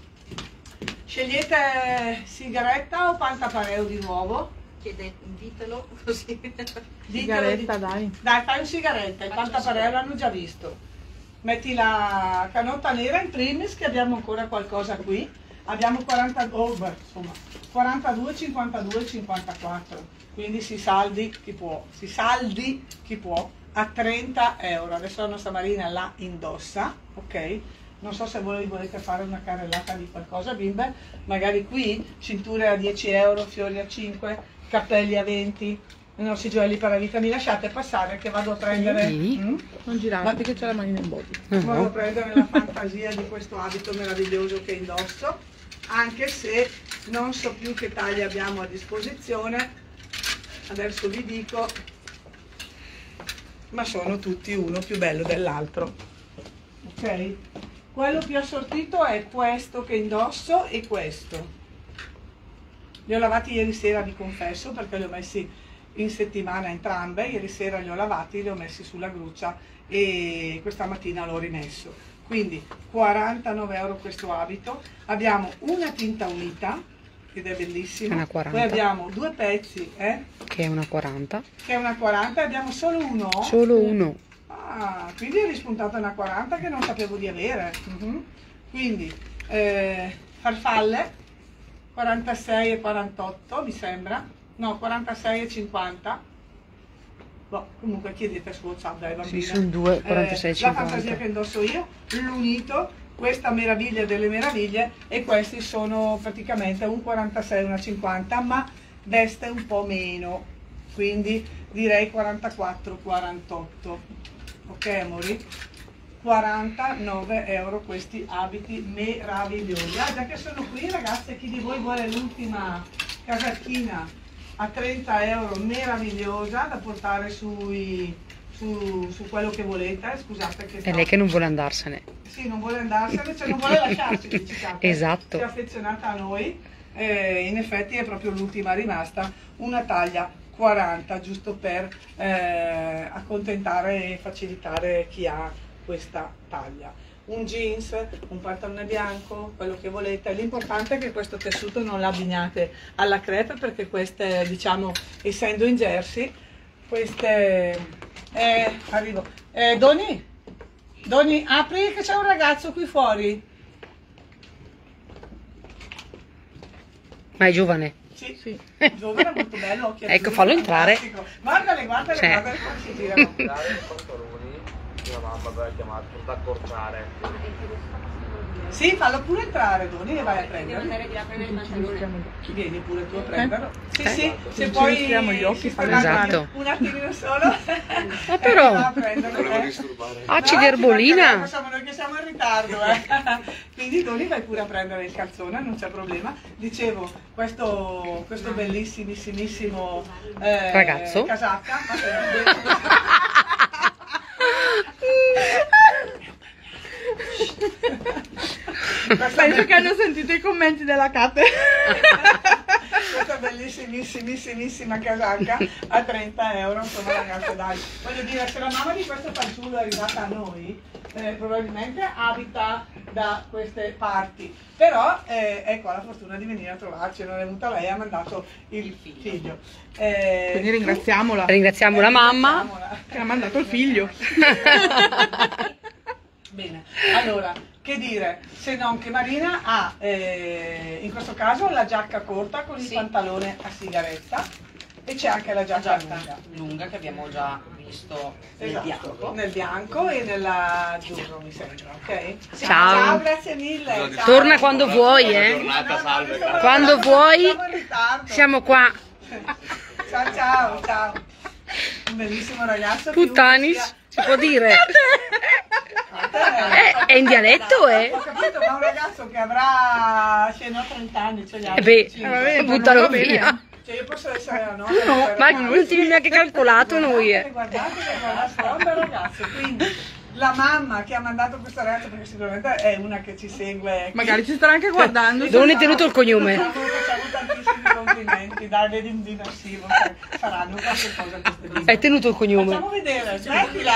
Scegliete sigaretta o pantapareo di nuovo? Chiede, ditelo così. Ditelo, Sigaretta, dit- dai. Dai, fai un sigaretta, il Faccio pantapareo sigaretta. l'hanno già visto. Metti la canotta nera in primis, che abbiamo ancora qualcosa qui. Abbiamo quaranta, oh, beh, insomma, quarantadue, cinquantadue, cinquantaquattro. Quindi si saldi chi può, si saldi chi può a trenta euro. Adesso la nostra Marina la indossa, ok? Non so se voi volete fare una carrellata di qualcosa, bimbe. Magari qui cinture a dieci euro, fiori a cinque, cappelli a venti, i nostri gioielli per la vita. Mi lasciate passare che vado a prendere. Sì. Mm? Non girarti che c'è la manina in body. Vado a prendere la fantasia di questo abito meraviglioso che indosso, anche se non so più che taglie abbiamo a disposizione. Adesso vi dico, ma sono tutti uno più bello dell'altro, ok? Quello più assortito è questo che indosso e questo. Li ho lavati ieri sera, vi confesso, perché li ho messi in settimana entrambe. Ieri sera li ho lavati, li ho messi sulla gruccia e questa mattina l'ho rimesso. Quindi quarantanove euro questo abito. Abbiamo una tinta unita, ed è bellissima. Una quaranta. Poi abbiamo due pezzi, eh, Che è una quaranta. che è una quaranta, e abbiamo solo uno. Solo uno. Ah, quindi è rispuntata una quaranta che non sapevo di avere. Mhm. Quindi eh, farfalle quarantasei e quarantotto mi sembra, no, quarantasei e cinquanta. Boh, comunque chiedete su WhatsApp, dai bambini. Sì, sono due, quarantasei e La cinquanta. fantasia che indosso io, l'unito, questa meraviglia delle meraviglie, e questi sono praticamente un quarantasei e una cinquanta, ma veste un po' meno, quindi direi quarantaquattro quarantotto. Ok amori? quarantanove euro questi abiti meravigliosi. Ah, già che sono qui, ragazze, chi di voi vuole l'ultima casacchina a trenta euro, meravigliosa, da portare sui, su, su quello che volete. Scusate che È lei che non vuole andarsene. Sì, non vuole andarsene, cioè non vuole lasciarci, diciamo. Esatto. Si è affezionata a noi, eh, in effetti è proprio l'ultima rimasta, una taglia quaranta, giusto per eh, accontentare e facilitare chi ha questa taglia. Un jeans, un pantalone bianco, quello che volete. L'importante è che questo tessuto non l'abbiniate alla crepe, perché queste, diciamo, essendo in jersey, queste... Eh, arrivo. Eh, Doni? Doni, apri che c'è un ragazzo qui fuori. Ma è giovane. Sì, Sì. giovane, molto bello. Occhi Ecco, azzurri, fallo entrare. fantastico. Guardale, guardale, Cioè. guardale come si girano. Dare i pantaloni, mia mamma aveva chiamato da accorciare. Sì, fallo pure entrare, Doni, e vai a prenderlo. Ci Vieni pure tu a prenderlo. Sì, Eh? sì, se Ci poi rischiamo gli occhi, sistemate esatto. un attimino solo. Ma però- e va a prenderlo, Volevo eh. disturbare. Acidi No, ci erbolina. mancherebbe, siamo noi che siamo in ritardo, eh. Quindi Doni vai pure a prendere il calzone, non c'è problema. Dicevo, questo, questo bellissimissimo eh, Ragazzo. casacca, ma se- Questa Penso che hanno sentito i commenti della Kate. questa bellissimissimissima casacca a trenta euro, insomma ragazzi, dai, voglio dire, se la mamma di questo fanciullo è arrivata a noi, eh, probabilmente abita da queste parti, però eh, ecco, ha la fortuna di venire a trovarci, non è venuta lei, ha mandato il figlio. Eh, Quindi ringraziamola Ringraziamo la mamma. che ha mandato il figlio. Bene, allora, che dire, se non che Marina ha, eh, in questo caso, la giacca corta con il Sì. pantalone a sigaretta e c'è anche la giacca Già lunga. lunga, lunga che abbiamo già visto nel Esatto, bianco. nel bianco e nell'azzurro mi sembra, ok? Ciao. Ciao, grazie mille. Ciao. Torna quando vuoi, Buona eh. giornata, salve. siamo- Quando vuoi, siamo in ritardo. Siamo qua. Ciao, ciao, ciao. Un bellissimo ragazzo. Puttanis, si può dire. Eh, È in dialetto, eh? Ho capito, ma un ragazzo che avrà cioè, no, trenta anni, cioè gli Eh altri beh, cinque. va bene, buttalo va bene. via. Cioè io posso essere la nonna. No, per- ma per- non ti neanche calcolato noi, Guardate, eh. guardate che guardate, è un bel ragazzo, quindi la mamma che ha mandato questa ragazza, perché sicuramente è una che ci segue qui. Magari ci starà anche guardando. Non è tenuto il cognome. Facciamo, facciamo tantissimi complimenti, dai, vedi in diversivo, cioè, saranno qualche cosa queste bimbe. Hai tenuto il cognome. Facciamo vedere, smettila!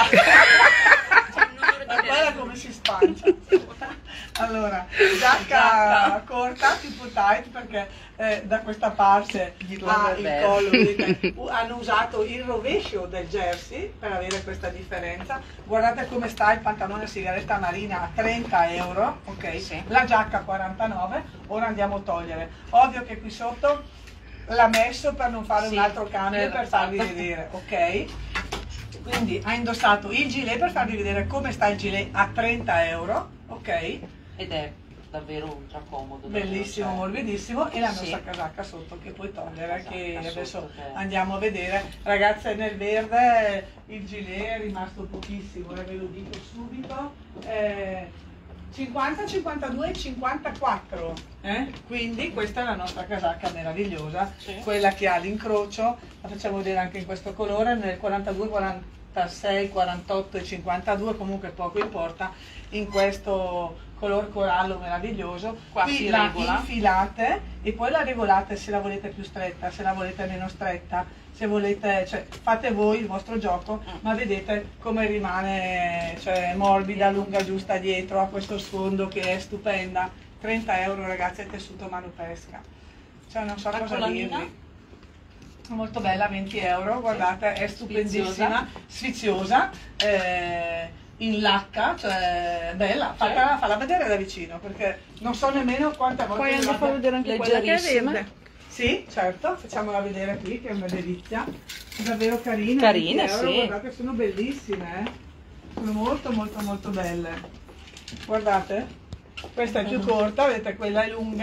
Ma guarda come si spancia. Allora, giacca corta, tipo tight, perché eh, da questa parte ha il verde. collo, vedete, u- hanno usato il rovescio del jersey per avere questa differenza. Guardate come sta il pantalone a sigaretta Marina a trenta euro, ok? Sì. La giacca a quarantanove, ora andiamo a togliere. Ovvio che qui sotto l'ha messo per non fare Sì, un altro cambio, per- per farvi vedere, ok? Quindi ha indossato il gilet per farvi vedere come sta il gilet a trenta euro, ok? Ed è davvero ultra comodo. Bellissimo, davvero, cioè, morbidissimo, e la Sì. nostra casacca sotto che puoi togliere, Casacca che sotto adesso che- andiamo a vedere. Ragazze, nel verde il gilet è rimasto pochissimo, eh, ve lo dico subito. Eh, cinquanta, cinquantadue e cinquantaquattro, eh? Quindi questa è la nostra casacca meravigliosa, Sì. quella che ha l'incrocio, la facciamo vedere anche in questo colore, nel quarantadue, quarantasei, quarantotto e cinquantadue, comunque poco importa, in questo color corallo meraviglioso. Qua Qui si la regola. infilate e poi la regolate se la volete più stretta, se la volete meno stretta, se volete, cioè fate voi il vostro gioco, Mm. ma vedete come rimane, cioè, morbida, lunga, giusta dietro, ha questo sfondo che è stupenda. trenta euro ragazzi, è tessuto mano pesca, cioè non so La cosa collanina? dirvi. Molto bella, venti euro, guardate, è stupendissima, sfiziosa, eh, in lacca, cioè bella, fatela, falla vedere da vicino, perché non so nemmeno quante volte Poi anche l'abbiamo- far vedere anche quella che è leggerissima. verde. Sì, certo, facciamola vedere qui che è una delizia, davvero carina. Carine, venti euro, sì. Guardate, sono bellissime, eh. Sono molto molto molto belle. Guardate, questa è più corta, vedete, quella è lunga,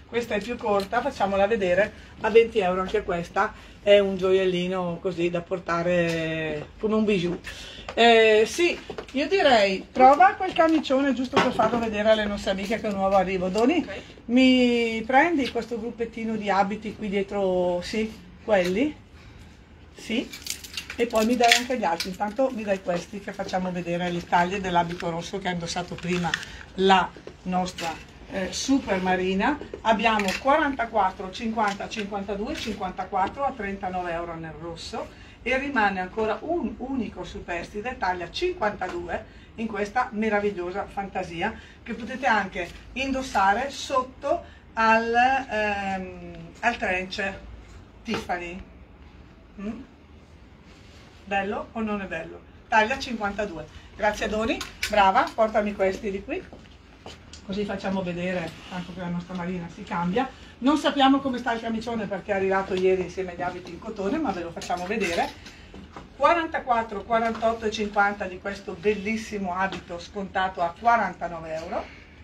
questa è più corta, facciamola vedere, a venti euro anche questa, è un gioiellino così da portare come un bijou. Eh, sì, io direi, prova quel camicione giusto per farlo vedere alle nostre amiche che è un nuovo arrivo. Doni, okay. Mi prendi questo gruppettino di abiti qui dietro, sì, quelli, sì, e poi mi dai anche gli altri. Intanto mi dai questi che facciamo vedere le taglie dell'abito rosso che ha indossato prima la nostra eh, super Marina. Abbiamo quarantaquattro, cinquanta, cinquantadue, cinquantaquattro a trentanove euro nel rosso, e rimane ancora un unico superstite taglia cinquantadue in questa meravigliosa fantasia che potete anche indossare sotto al, ehm, al trench Tiffany. Mm? Bello o non è bello? Taglia cinquantadue. Grazie a Doni, brava, portami questi di qui, così facciamo vedere, tanto che la nostra Marina si cambia. Non sappiamo come sta il camicione perché è arrivato ieri insieme agli abiti in cotone, ma ve lo facciamo vedere. quarantaquattro, quarantotto e cinquanta di questo bellissimo abito scontato a quarantanove euro,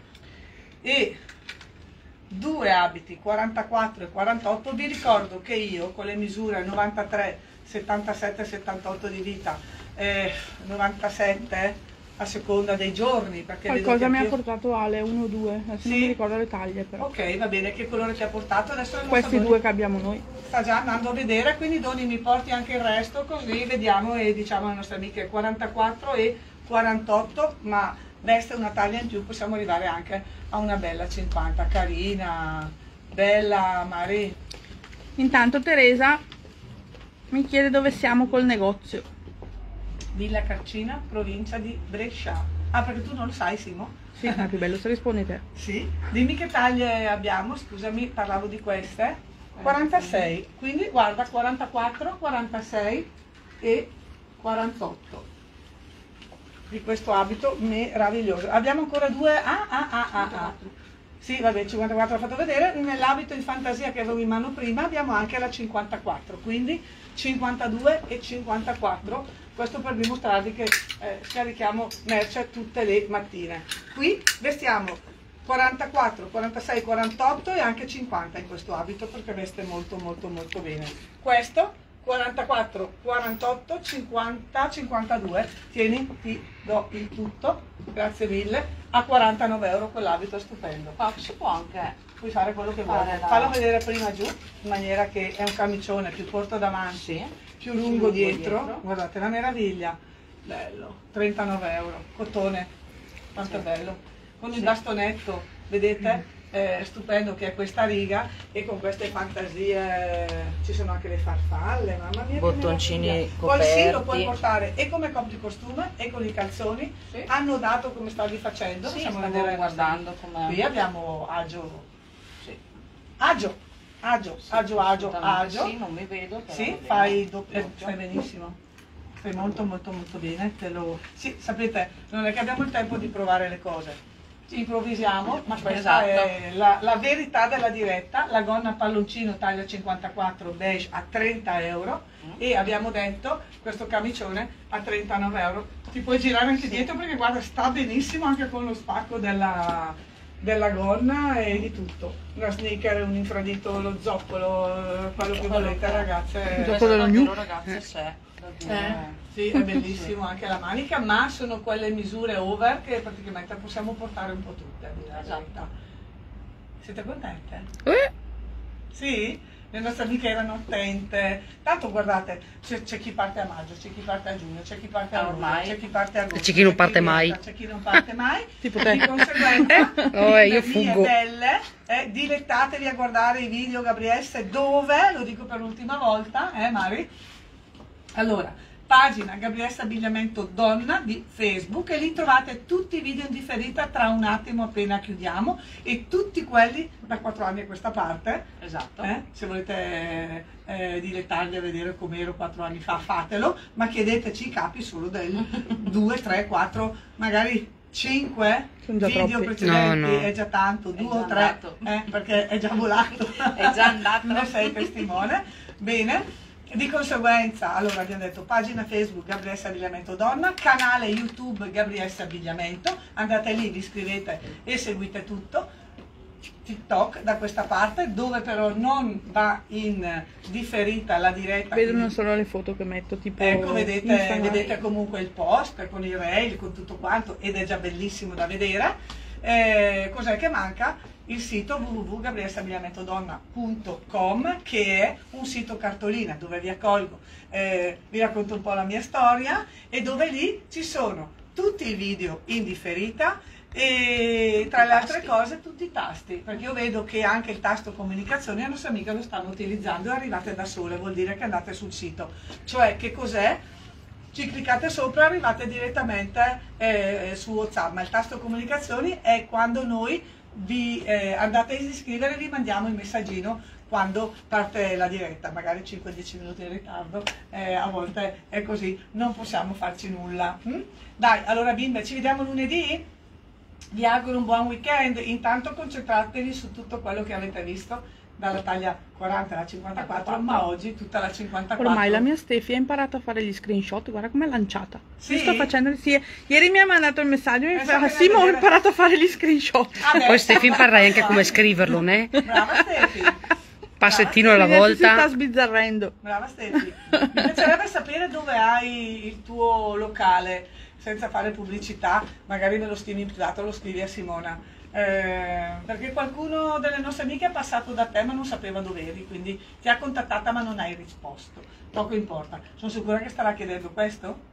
e due abiti quarantaquattro e quarantotto. Vi ricordo che io con le misure novantatré, settantasette, settantotto di vita, eh, novantasette a seconda dei giorni, perché qualcosa mi più... ha portato Ale, uno o due, adesso sì? Non mi ricordo le taglie però. Ok, va bene, che colore ti ha portato? Adesso questi due che abbiamo noi. Sta già andando a vedere, quindi Doni mi porti anche il resto, così vediamo e diciamo alle nostre amiche quarantaquattro e quarantotto, ma veste una taglia in più, possiamo arrivare anche a una bella cinquanta, carina, bella Mari. Intanto Teresa mi chiede dove siamo col negozio. Villa Carcina, provincia di Brescia. Ah, perché tu non lo sai, Simo? Sì, è più bello se rispondi te. Sì, dimmi che taglie abbiamo, scusami, parlavo di queste. quarantasei, quindi guarda, quarantaquattro, quarantasei e quarantotto di questo abito meraviglioso. Abbiamo ancora due, ah, ah, ah, ah, ah. Sì, vabbè, cinquantaquattro l'ho fatto vedere. Nell'abito in fantasia che avevo in mano prima abbiamo anche la cinquantaquattro, quindi cinquantadue e cinquantaquattro. Questo per dimostrarvi che eh, scarichiamo merce tutte le mattine. Qui vestiamo quarantaquattro, quarantasei, quarantotto e anche cinquanta in questo abito perché veste molto molto molto bene. Questo quarantaquattro, quarantotto, cinquanta, cinquantadue. Tieni, ti do il tutto, grazie mille, a quarantanove euro quell'abito stupendo. Ma si può anche puoi fare quello che vuoi. la... Fallo vedere prima giù, in maniera che è un camicione più corto davanti, sì, più lungo, lungo dietro. dietro. Guardate la meraviglia, bello, trentanove euro, cotone, quanto sì. È bello. Con sì. Il bastonetto, vedete? Eh, stupendo che è questa riga, e con queste fantasie ci sono anche le farfalle, mamma mia, bottoncini coperti. Poi sì, lo puoi portare e come copricostume e con i calzoni, sì. Annodato come stavi facendo, sì, possiamo stavo vedere guardando come... Qui abbiamo agio, sì. agio, agio, sì, agio, agio, agio, sì, non mi vedo, però sì, fai doppio, eh, fai benissimo, fai molto molto molto bene, te lo... sì, sapete, non è che abbiamo il tempo di provare le cose. Ci improvvisiamo, ma questa esatto. È la, la verità della diretta. La gonna palloncino taglia cinquantaquattro beige a trenta euro mm. e abbiamo detto questo camicione a trentanove euro. Ti puoi girare anche sì. Dietro perché guarda, sta benissimo anche con lo spacco della, della gonna e di tutto. Una sneaker, un infradito, lo zoccolo, quello che volete ragazze. Il zoccolo dello gnu. Ragazze c'è. Eh. Sì, è bellissimo anche la manica, ma sono quelle misure over che praticamente possiamo portare un po' tutte, a dire la verità. Siete contente? Eh? Sì? Le nostre amiche erano attente. Tanto guardate, c'è chi parte a maggio, c'è chi parte a giugno, c'è chi parte a luglio, c'è chi parte a agosto. C'è chi non parte mai. C'è chi non parte mai. Tipo te. Di conseguenza, oh, io fuggo. belle, eh, dilettatevi a guardare i video Gabriesse, dove, lo dico per l'ultima volta, eh Mari? Allora, pagina Gabriessa Abbigliamento Donna di Facebook, e lì trovate tutti i video in differita tra un attimo appena chiudiamo, e tutti quelli da quattro anni a questa parte. Esatto. Eh? Se volete eh, dilettarvi a vedere com'ero quattro anni fa, fatelo, ma chiedeteci i capi solo del due, tre, quattro, magari cinque video troppi. precedenti, no, no. È già tanto, due o tre, eh, perché è già volato. È già andato. Ne sei testimone. Bene. Di conseguenza, allora abbiamo detto pagina Facebook Gabriessa Abbigliamento Donna, canale YouTube Gabriessa Abbigliamento, andate lì, vi iscrivete e seguite tutto. TikTok da questa parte, dove però non va in differita la diretta. Vedono quindi, solo le foto che metto, tipo ecco, vedete, Instagram. vedete comunque il post con i reel, con tutto quanto, ed è già bellissimo da vedere. Eh, cos'è che manca? Il sito w w w punto gabriele stabiliamento donna punto com, che è un sito cartolina dove vi accolgo, eh, vi racconto un po' la mia storia, e dove lì ci sono tutti i video in differita e tra le altre cose tutti i tasti, perché io vedo che anche il tasto comunicazione le nostre amiche lo stanno utilizzando e arrivate da sole, vuol dire che andate sul sito. Cioè, che cos'è? Ci cliccate sopra e arrivate direttamente eh, su WhatsApp, ma il tasto comunicazioni è quando noi vi eh, andate a iscrivere, vi mandiamo il messaggino quando parte la diretta, magari cinque dieci minuti in ritardo, eh, a volte è così, non possiamo farci nulla. Mm? Dai, allora bimbe, ci vediamo lunedì? Vi auguro un buon weekend, intanto concentratevi su tutto quello che avete visto, dalla taglia quaranta alla cinquantaquattro, ma oggi tutta la cinquantaquattro. Ormai la mia Stefi ha imparato a fare gli screenshot, guarda com'è lanciata. Sì? Io sto facendo, sì, ieri mi ha mandato il messaggio e mi Penso fa, che Simo, ho vedere- imparato a fare gli screenshot. Adesso- Poi Stefi imparerai anche come scriverlo, né? Brava Stefi, Passettino alla Adesso si sta volta. sbizzarrendo. brava Stefi. Mi piacerebbe sapere dove hai il tuo locale, senza fare pubblicità, magari me lo scrivi in privato, lo scrivi a Simona. Eh, perché qualcuno delle nostre amiche è passato da te ma non sapeva dove eri, quindi ti ha contattata ma non hai risposto. Poco importa. Sono sicura che starà chiedendo questo?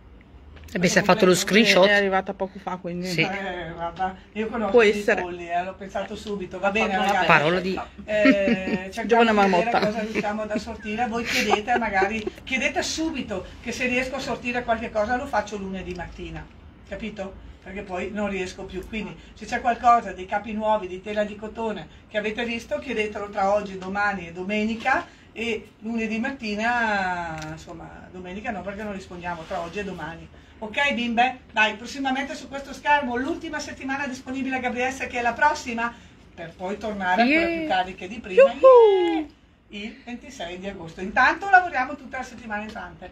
E beh, se ha fatto lo È, screenshot. è arrivata poco fa, quindi. Sì. Eh, guarda, io conosco Può i essere. polli, eh, l'ho pensato subito. Va bene, fatto una ragazzi. Parola di... Eh, cerchiamo Giovane di vedere marmotta. cosa riusciamo ad assortire. Voi chiedete, magari chiedete subito, che se riesco a sortire qualche cosa lo faccio lunedì mattina, capito? Perché poi non riesco più. Quindi se c'è qualcosa, dei capi nuovi di tela di cotone che avete visto, chiedetelo tra oggi, domani e domenica, e lunedì mattina, insomma, domenica no, perché non rispondiamo, tra oggi e domani. Ok bimbe? Dai, prossimamente su questo schermo l'ultima settimana disponibile a Gabriesse, che è la prossima, per poi tornare ancora Yeah. più cariche di prima. Yeah! Il ventisei di agosto. Intanto lavoriamo tutta la settimana entrante.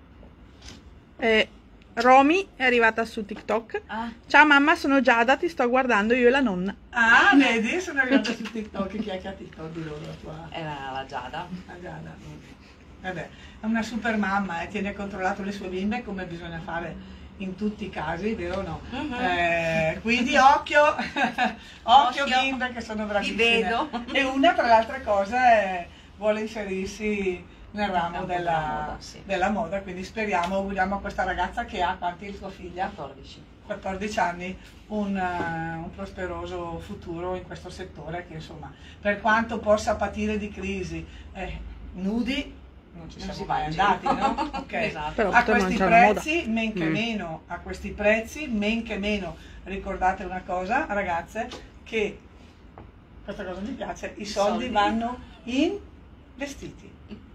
Eh, Romy è arrivata su TikTok. Ah, Ciao mamma, sono Giada, ti sto guardando io e la nonna. Ah, vedi, sono arrivata su TikTok. Chi è che ha TikTok di loro? La tua era la Giada. la Giada. Vabbè, è una super mamma, eh, tiene controllato le sue bimbe come bisogna fare in tutti i casi, vero o no? Mhm. Eh, quindi occhio, occhio Occhio. bimbe che sono bravissime. Ti vedo. E una tra le altre cose è- vuole inserirsi nel ramo Campo della, della moda, sì. della moda, quindi speriamo, auguriamo a questa ragazza che ha quanti il tua figlia? quattordici. quattordici anni, un, eh, un prosperoso futuro in questo settore che, insomma, per quanto possa patire di crisi, eh, nudi non ci Non siamo si mai mangia. andati, no? Ok. Esatto. Però A potremmo questi mangiare la moda. prezzi, men che Mm. meno, a questi prezzi, men che meno, ricordate una cosa, ragazze, che questa cosa mi piace, i soldi, Soldi. vanno in vestiti,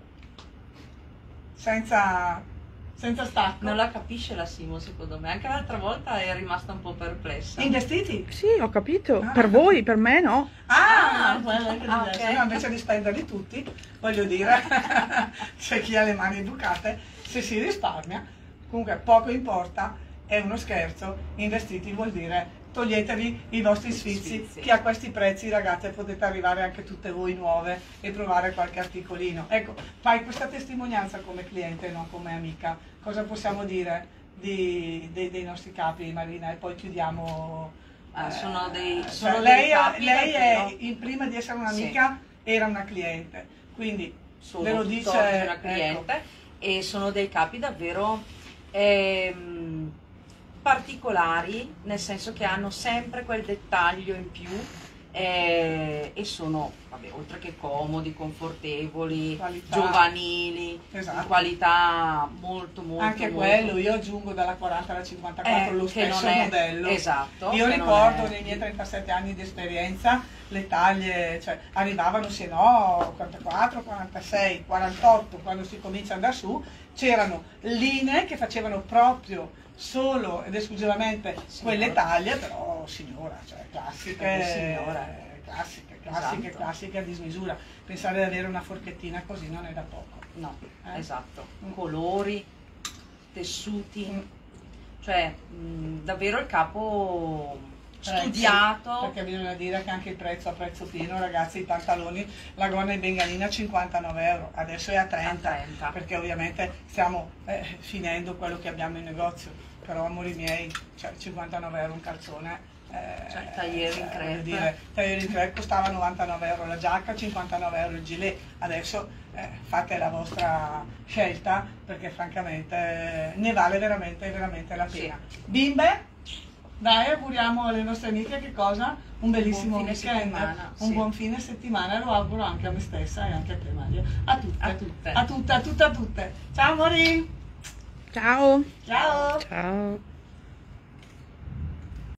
senza, senza stacco. Non la capisce la Simo, secondo me. Anche l'altra volta è rimasta un po' perplessa. In vestiti? Sì, ho capito. Ah. Per voi, per me no. Ah, Ah, quello è anche ah, diverso. ok. No, invece di spenderli tutti, voglio dire, c'è chi ha le mani bucate, se si risparmia, comunque poco importa, è uno scherzo, investiti vuol dire toglietevi i vostri sfizi, Sfizi. che a questi prezzi, ragazze, potete arrivare anche tutte voi nuove e provare qualche articolino. Ecco, fai questa testimonianza come cliente, non come amica. Cosa possiamo dire di- dei, dei nostri capi, Marina? E poi chiudiamo. Ah, sono dei- cioè, sono lei dei capi lei è, davvero. in- prima di essere un'amica, era una cliente, quindi Sono ve lo tutt'oggi dice, una ecco. cliente e sono dei capi davvero ehm, particolari, nel senso che hanno sempre quel dettaglio in più eh, e sono, vabbè, oltre che comodi, confortevoli, Qualità. giovanili, Esatto. di qualità molto molto Anche molto- quello, io aggiungo dalla quaranta alla cinquantaquattro Eh, lo che non stesso è- modello. esatto, Io che non ricordo è- nei miei trentasette anni di esperienza le taglie, cioè arrivavano se no quarantaquattro, quarantasei, quarantotto, quando si comincia ad andare su, c'erano linee che facevano proprio solo ed esclusivamente Signora. quelle taglie, però signora, cioè classiche, Proprio signora. classiche, classiche, Esatto. classiche a dismisura. Pensare di avere una forchettina così non è da poco. No, Eh? esatto, Mm. colori, tessuti, Mm. cioè mh, davvero il capo prezzi, studiato. perché bisogna dire che anche il prezzo a prezzo pieno, ragazzi, i pantaloni, la gonna in bengalina cinquantanove euro, adesso è a trenta, A trenta. perché ovviamente stiamo eh, finendo quello che abbiamo in negozio, però amori miei, cioè cinquantanove euro un calzone. Eh, Cioè, tagliere in eh, crepe. voglio dire, tagliere in crepe costava novantanove euro la giacca, cinquantanove euro il gilet. Adesso eh, fate la vostra scelta, perché francamente eh, ne vale veramente, veramente la pena. Sì. Bimbe, dai, auguriamo alle nostre amiche che cosa? Un bellissimo buon fine weekend, settimana, un sì. buon fine settimana, lo auguro anche a me stessa e anche a te, Maria. A tutte, A tutte. a tutte, a tutte, a tutte. Ciao amori! Ciao! Ciao! Ciao.